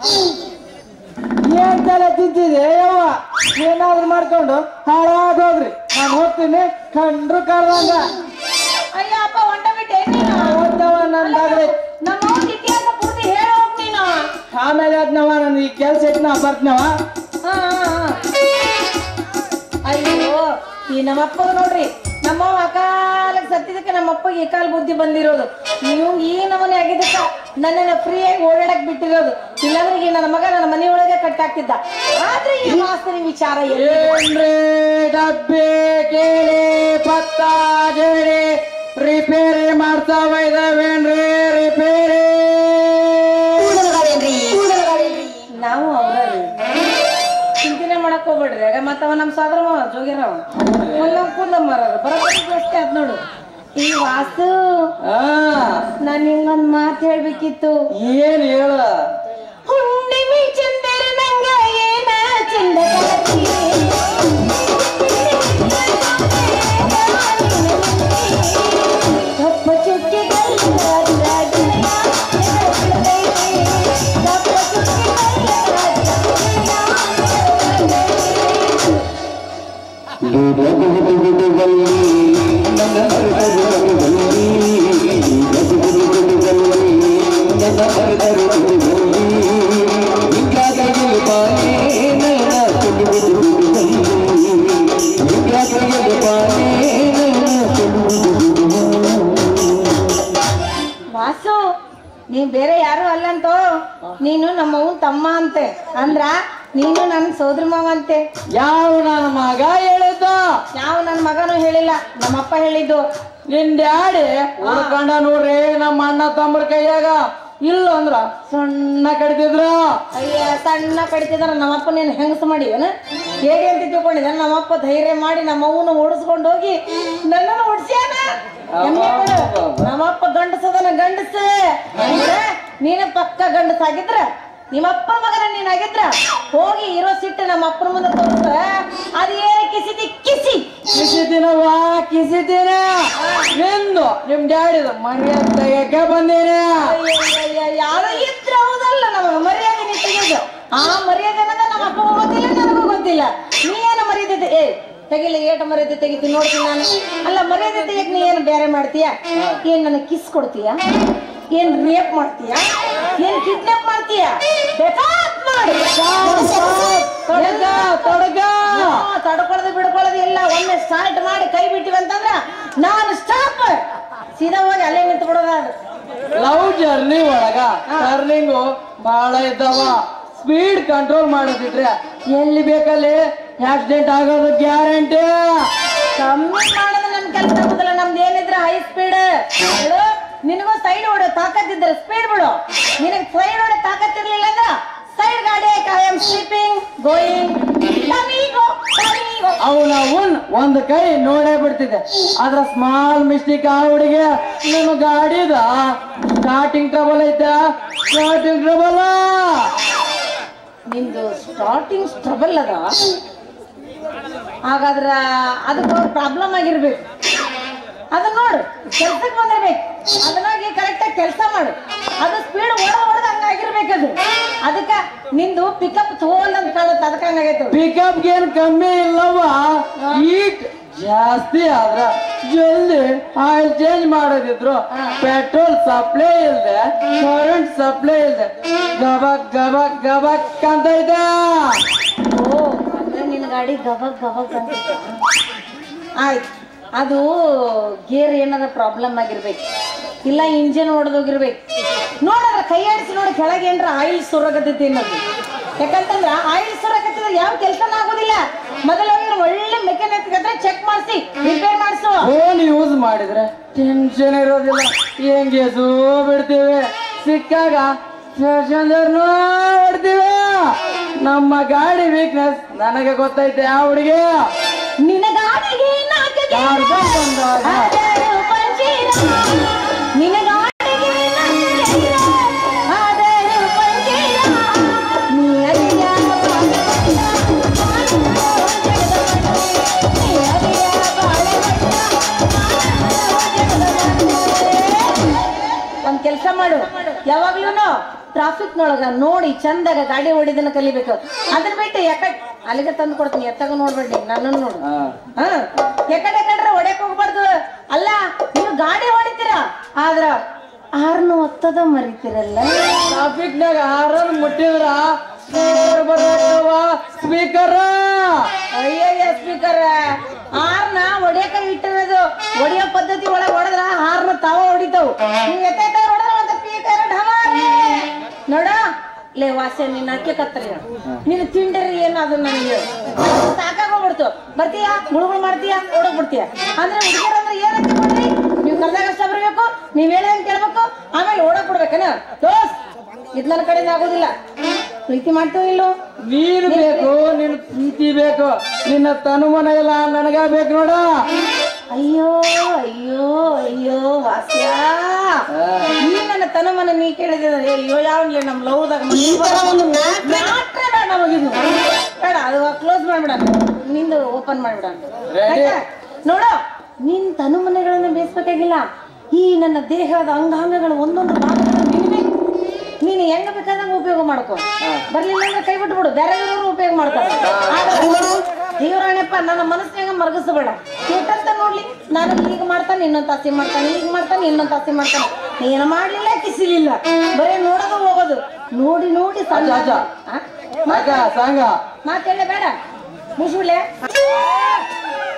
ಏನ್ ತಲೆ ತಿಂತಿದೆ ಯವ್ವ? ಏನಾದ್ರು ಮಾಡ್ಕೊಂಡು ಹಾಳಾಗೋಗ್ರಿ, ನಾನು ಹೋಗ್ತೀನಿ. ಕಂಡ್ರು ಕರ್ದಂಗ ಅಯ್ಯ ಅಪ್ಪ ಹೊಂಟ ಬಿಟ್ಟೆ ನೀನು. ಓದ್ನವ ನಂದಾಗ್ಲಿ. ನಮ್ಮ ಅವ್ನ ಇತಿಹಾಸ ಪೂರ್ತಿ ಹೇಳ ಹೋಗ್ ನೀನು. ಆಮೇಲೆ ಅದ್ನವ ನನ್ ಈ ಕೆಲ್ಸ ಇಟ್ನ ಬರ್ತನವ. ಅಯ್ಯೋ ಈ ನಮ್ಮಪ್ಪಗ ನೋಡ್ರಿ, ನಮ್ಮವ್ವ ಅಕಾಲಕ್ಕೆ ಸತ್ತಿದಕ್ಕೆ ನಮ್ಮಪ್ಪಗೆ ಏಕಾಲ ಬುದ್ಧಿ ಬಂದಿರೋದು. ನೀವು ಈ ನಮನೆ ಆಗಿದ್ದಕ್ಕ ನನ್ನನ್ನ ಫ್ರೀಯಾಗಿ ಓಡಾಡಕ್ ಬಿಟ್ಟಿರೋದು. ಇಲ್ಲಾಂದ್ರೆ ಈಗ ನನ್ನ ಮಗ ನನ್ನ ಮನೆ ಒಳಗೆ ಕಟ್ಟಾಕ್ತಿದ್ದ. ಆದ್ರೆ ಈ ವಾಸ್ತವ ವಿಚಾರ ಏನ್ರಿ ಡಬ್ಬಿ ಕೇಳಿ ಪತ್ತ ಜೇಡಿ ರಿಪೇರಿ ಮಾಡ್ತಾವ ಇದಾವೇನ್ರಿ? ರಿಪೇರಿ ನಾವು ಅವ್ರ ಚಿಂತನೆ ಮಾಡಕ್ ಹೋಗ್ಬೇಡ್ರಿ. ಮತ್ತ ಮಾತಾಡ್ತಾವ ನಮ್ಮ ಸೋದರ ಜೋಗಿರಾವ್ ಒಂದೊಂದು ಕೂದಲ ಮಾರೋದು ಬರೋಬ್ಬರಿ ಅಷ್ಟೇ ಅದ್ ನೋಡು. ಈ ವಾಸು ಆ ನಾನ್ ನಿಂಗೊಂದ್ ಮಾತು ಹೇಳ್ಬೇಕಿತ್ತು. ಏನ್ ಹೇಳ? ಹುಣ್ಣಿಮೆ ಚಂದರ ನಂಗ ಏನ ಚಂದ ಕಪ್ಪ ಚುಕ್ಕಿ ವಾಸು ನೀ ಬೇರೆ ಯಾರು ಅಲ್ಲಂತೋ, ನೀನು ನಮ್ಮವ್ವನ್ ತಮ್ಮ ಅಂತೆ. ಅಂದ್ರ ನೀನು ನನ್ನ ಸೋದರ ಮಾವ ಅಂತೆ. ಯಾವ ನನ್ನ ಮಗ ಹೇಳಿದ್ದ? ಯಾವ ನನ್ನ ಮಗನೂ ಹೇಳಿಲ್ಲ, ನಮ್ಮಪ್ಪ ಹೇಳಿದ್ದು. ನಿನ್ ಡ್ಯಾಡಿ ಉಳ್ಕೊಂಡ ನೋಡ್ರಿ ನಮ್ಮ ಅಣ್ಣ ತಮ್ಮರ ಕೈಯಾಗ. ಇಲ್ಲ ಅಂದ್ರ ಸಣ್ಣ ಕಡಿತಿದ್ರ. ಅಯ್ಯ ಸಣ್ಣ ಕಡಿತಿದ್ರ ನಮ್ಮಪ್ಪ ನೀನು ಹೆಂಗಸ ಮಾಡಿ ಏನ ಹೇಗೆ ಅಂತ ತಿಳ್ಕೊಂಡಿದ್ದ. ನಮ್ಮಪ್ಪ ಧೈರ್ಯ ಮಾಡಿ ನಮ್ಮವ್ವನ ಓಡಿಸ್ಕೊಂಡು ಹೋಗಿ ನನ್ನನ್ನು ಓಡಿಸ್ಯಾನ. ನಮ್ಮಪ್ಪ ಗಂಡಸದನ ಗಂಡಸ ನೀನು ಪಕ್ಕ ಗಂಡಸಾಗಿದ್ರ ನಿಮ್ಮಪ್ಪ ಮಗನ ನೀನಾಗಿದ್ರ ಹೋಗಿ ಇರೋ ಸಿಟ್ಟು ನಮ್ಮ ಅಪ್ಪನ ಮುಂದೆ ತೋರಿಸ. ಅದು ಏನು ಕಿಸಿತಿ ಕಿಸಿ ಕಿಸಿದಿನವ ಕಿಸಿದಿನ ನಿಂದು ನಿಮ್ ಡ್ಯಾಡಿದ ಮರ್ಯಾದೆ ತೆಗೆಯಕ್ಕೆ ಬಂದೇನೆ. ಯಾರೋ ಇದ್ರ ಹೌದಲ್ಲ ನಮಗ ಮರ್ಯಾದೆ ನೀ ತೆಗೆದು. ಆ ಮರ್ಯಾದೆ ಅನ್ನೋದ ನಮ್ಮ ಅಪ್ಪ ಗೊತ್ತಿಲ್ಲ ನನಗೂ ಗೊತ್ತಿಲ್ಲ. ನೀ ಏನು ಮರ್ಯಾದೆ ಏ ತೆಗಿಲ್ಲ ಏಟ ಮರ್ಯಾದೆ ತೆಗಿತೀನಿ ನೋಡ್ತೀನಿ ನಾನು. ಅಲ್ಲ ಮರ್ಯಾದೆ ತೆಗಿಯಕ್ ನೀ ಏನು ಬೇರೆ ಮಾಡ್ತೀಯ? ಏನ್ ನನಗೆ ಕಿಸ್ ಕೊಡ್ತೀಯ? ಏನ್ ರೇಪ್ ಮಾಡ್ತೀಯ? ಏನ್ ಕಿಡ್ನಾಪ್ ಮಾಡ್ತೀಯ? ತಡ್ಕೊಳ್ಳೋದು ಬಿಡ್ಕೊಳ್ಳೋದು ಇಲ್ಲ. ಒಮ್ಮೆ ಸ್ಟಾರ್ಟ್ ಮಾಡಿ ಕೈ ಬಿಟ್ಟಿವಿ ಅಂತಂದ್ರ ನಾನು ಸ್ಟಾಪ್ ಸೀದಾ ಹೋಗಿ ಅಲ್ಲೇ ನಿಂತು ಬಿಡೋದ. ಲವ್ ಜರ್ನಿ ಒಳಗ ಟರ್ನಿಂಗು ಬಹಳ ಇದ್ದಾವ. ಸ್ಪೀಡ್ ಕಂಟ್ರೋಲ್ ಮಾಡೋದಿದ್ರೆ ಎಲ್ಲಿ ಬೇಕಲ್ಲಿ ಆಕ್ಸಿಡೆಂಟ್ ಆಗೋದು ಗ್ಯಾರಂಟಿ. ಕಮ್ಮಿ ಮಾಡೋದು ನಮ್ ಕೆಲಸ ಆಗುದಿಲ್ಲ. ನಮ್ದು ಏನಿದ್ರೆ ಹೈ ಸ್ಪೀಡ್. ನಿನಗೂ ಸೈಡ್ ಹೊಡೋ ತಾಕತ್ತಿದ್ರೆ ಸ್ಪೀಡ್ ಬಿಡು. ನಿನಗೆ ಸೈಡ್ ಹೊಡೋ ತಾಕತ್ತಿರ್ಲಿಲ್ಲ ಅಂದ್ರ ಸೈಡ್ ಗಾಡಿ ಐ ಆಮ್ ಸ್ಲೀಪಿಂಗ್ ಗೋಯಿಂಗ್ ಅವನ ಅವನ್ ಒಂದ್ ಕೈ ನೋಡೇ ಬಿಡ್ತಿದ್ದೆ. ಅದ್ರ ಸ್ಮಾಲ್ ಮಿಸ್ಟೇಕ್ ಆ ಹುಡುಗಿ ನಿಮ್ಮ ಗಾಡಿದ ಸ್ಟಾರ್ಟಿಂಗ್ ಟ್ರಬಲ್ ಐತೆ. ಸ್ಟಾರ್ಟಿಂಗ್ ಟ್ರಬಲ್ ನಿಂದು ಸ್ಟಾರ್ಟಿಂಗ್ ಟ್ರಬಲ್ ಅದ. ಹಾಗಾದ್ರ ಅದಕ್ಕೆ ಪ್ರಾಬ್ಲಮ್ ಆಗಿರ್ಬೇಕು. ಅದನ್ನ ನೋಡು ಕೆಲ್ಸಕ್ಕೆ ಬಂದಿರ್ಬೇಕು. ಅದನ್ನಾಗಿ ಕರೆಕ್ಟಾಗಿ ಕೆಲಸ ಮಾಡು. ಅದು ಸ್ಪೀಡ್ ಓಡ ಹೊಡೆದ ಹಂಗಾಗಿರ್ಬೇಕು. ಅದು ಅದಕ್ಕ ನಿಂದು ಪಿಕಪ್ ತೋಲ್ ಅಂತ ಕಾಣುತ್ತೆ. ಅದಕ್ಕೆ ಹಂಗಾಗೈತೆ. ಪಿಕಪ್ ಏನ್ ಕಮ್ಮಿ ಇಲ್ಲವ. ಈಟ್ ಜಾಸ್ತಿ ಆದ್ರ ಜಲ್ದಿ ಆಯಿಲ್ ಚೇಂಜ್ ಮಾಡೋದಿದ್ರು ಪೆಟ್ರೋಲ್ ಸಪ್ಲೈ ಇಲ್ದೆ ಕರೆಂಟ್ ಸಪ್ಲೈ ಇಲ್ದೆ ಗಬಕ್ ಗಬಕ್ ಗಬಕ್ ಅಂತ ಇದೆ. ಓ ಅಂದ್ರೆ ನಿನ್ನ ಗಾಡಿ ಗಬಕ್ ಗಬಕ್ ಅಂತ ಆಯ್ತು. ಅದು ಗೇರ್ ಏನಾರ ಪ್ರಾಬ್ಲಮ್ ಆಗಿರ್ಬೇಕು, ಇಲ್ಲ ಇಂಜಿನ್ ಹೊಡೆದೋಗಿರ್ಬೇಕು. ನೋಡದ್ರ ಕೈ ಆಡಿಸಿ ನೋಡಿ ಕೆಳಗೆ ಏನ್ರ ಆಯಿಲ್ ಸುರಗತೈತಿ ಅನ್ನೋದು. ಯಾಕಂತಂದ್ರ ಆಯಿಲ್ ಸುರಗತ್ತಿದ್ರೆ ಯಾವ ಕೆಲಸನ ಆಗೋದಿಲ್ಲ. ಮೊದಲೇ ಒಳ್ಳೆ ಮೆಕ್ಯಾನಿಕ್ ಹತ್ರ ಚೆಕ್ ಮಾಡಿಸಿ ರಿಪೇರ್ ಮಾಡಿಸು. ಫೋನ್ ಯೂಸ್ ಮಾಡಿದ್ರೆ ಟೆನ್ಷನ್ ಇರೋದಿಲ್ಲ. ಹೆಂಗೆ ಸೂ ಬಿಡ್ತೀವಿ, ಸಿಕ್ಕಾಗ ಸ್ಟೇಷನ್ದರ್ನೂ ಬಿಡ್ತೀವಿ. ನಮ್ಮ ಗಾಡಿ ವೀಕ್ನೆಸ್ ನನಗೆ ಗೊತ್ತೈತೆ. ಆ ಹುಡುಗಿ ನಿನ್ನ ಗಾಡಿಗೆ ಬಂದಾಗ ನಿನ್ನ ಗಾಡಿಗೆ ಒಂದ್ ಕೆಲಸ ಮಾಡು. ಯಾವಾಗ್ಲೂ ಟ್ರಾಫಿಕ್ ನೊಳಗ ನೋಡಿ ಚಂದಾಗ ಗಾಡಿ ಹೊಡಿದನ್ನ ಕಲಿಬೇಕು. ಅದನ್ನ ಬಿಟ್ಟು ಯಾಕ ಅಲ್ಲಿಗೆ ತಂದು ಕೊಡ್ತೀನಿ. ಎತ್ತಾಗ ನೋಡ್ಬೇಡಿ ನನ್ನನ್ನು ನೋಡು. ಹ ಯಾಕಡೆ ಯಾಕಡ್ರೆ ಹೊಡ್ಯಕ್ ಹೋಗ್ಬಾರ್ದು. ಅಲ್ಲ ನೀವು ಗಾಡಿ ಹೊಡಿತೀರಾ ಆದ್ರ ಹಾರ್ನು ಒತ್ತದ ಮರಿತಿರಲ್ಲ. ಟ್ರಾಫಿಕ್ ನಾಗ ಹಾರನ್ ಮುಟ್ಟಿದ್ರ ಸ್ಪೀಕರ್ ಅಯ್ಯಯ್ಯ ಸ್ಪೀಕರ್ ಹಾರ್ನ ಹೊಡಿಯಕ ಇಟ್ಟಿರೋದು. ಹೊಡಿಯೋ ಪದ್ಧತಿ ಒಳಗೆ ಹೊಡೆದ್ರ ಹಾರ್ನ ತಾವ ಹೊಡಿತಾವ್. ನೀವು ಎತ್ತ ಹೊಡೆದ್ರ ಒಂದು ಸ್ಪೀಕರ್ ಢಮಾರೆ ನೋಡ. ಲೇ ವಾಸೆ ನಿನ್ನ ಅಕ್ಕಿ ಕತ್ತರಿ ನೀನು ತಿಂಡರಿ ಏನು ಅದು ನನಗೆ ಸಾಕಾಗೋಗ್ಬಿಡ್ತು. ಬರ್ತೀಯಾ ಗುಳುಗುಳು ಮಾಡ್ತೀಯಾ ಓಡೋಗ್ ಬಿಡ್ತೀಯ. ಅಂದ್ರೆ ಹುಡುಗಿಯರ್ ಅಂದ್ರೆ ಏನಂತ ಕೊಡ್ರಿ ನೀವು ಕರ್ದಾಗ ಅಷ್ಟ ಬರ್ಬೇಕು. ನೀವ್ ಹೇಳಂತ ಕೇಳ್ಬೇಕು. ಆಮೇಲೆ ಓಡೋಗ್ ಬಿಡ್ಬೇಕೇನ ದೋಸ್. ಇದ್ ನನ್ನ ಕಡೆಯಿಂದ ಆಗೋದಿಲ್ಲ. ಪ್ರೀತಿ ಮಾಡ್ತೀವೋ ಇಲ್ಲೋ? ನೀನು ಬೇಕು, ನಿನ್ ಪ್ರೀತಿ ಬೇಕು, ನಿನ್ನ ತನುಮನ ಎಲ್ಲ ನನಗ ಬೇಕು ನೋಡ. ಅಯ್ಯೋ ಅಯ್ಯೋ ಅಯ್ಯೋ ವಾಸ್ಯ, ನೀ ನನ್ನ ತನುಮನ ನೀ ಕೇಳಿದ್ರೆ ಅಯ್ಯೋ ಯಾವನ್ಲೆ ನಮ್ ಲವ್ದಾಗ ಬೇಡ ನಮಗಿದು ಬೇಡ, ಅದು ಕ್ಲೋಸ್ ಮಾಡ್ಬಿಡ, ನಿಂದು ಓಪನ್ ಮಾಡ್ಬಿಡ. ನೋಡು, ನಿನ್ ತನುಮನೆಗಳನ್ನ ಬೇಯಿಸ್ಬೇಕಾಗಿಲ್ಲ. ಈ ನನ್ನ ದೇಹದ ಅಂಗಾಂಗಗಳು ಒಂದೊಂದು ಭಾಗಗಳು ನಿನ್ನೆ ನೀನು ಹೆಂಗ ಬೇಕಾದಂಗ ಉಪಯೋಗ ಮಾಡ್ಕೊ. ಬರ್ಲಿಲ್ಲ ಅಂದ್ರೆ ಕೈ ಬಿಟ್ಟು ಬಿಡು, ಬೇರೆ ಉಪಯೋಗ ಮಾಡ್ತಾರೆ. ದೇವರಾಣಪ್ಪ ನನ್ನ ಮನಸ್ಸಿನಾಗ ಮರಗಿಸಬೇಡ. ಕೆಟ್ಟಂತ ನೋಡ್ಲಿ, ನಾನು ಈಗ ಮಾಡ್ತಾನೆ ಇನ್ನೊಂದು ತಾಸಿ ಮಾಡ್ತಾನೆ, ಈಗ ಮಾಡ್ತಾನೆ ಇನ್ನೊಂದು ತಾಸಿ ಮಾಡ್ತಾನೆ. ಏನು ಮಾಡ್ಲಿಲ್ಲ ಕಿಸಿಲಿಲ್ಲ, ಬರೀ ನೋಡೋದು ಹೋಗೋದು. ನೋಡಿ ನೋಡಿ ಸಾಂಗ ಮಾತೇಳ ಬೇಡ, ಮುಗಿಸ್ಬಿಡ್ಲೆ.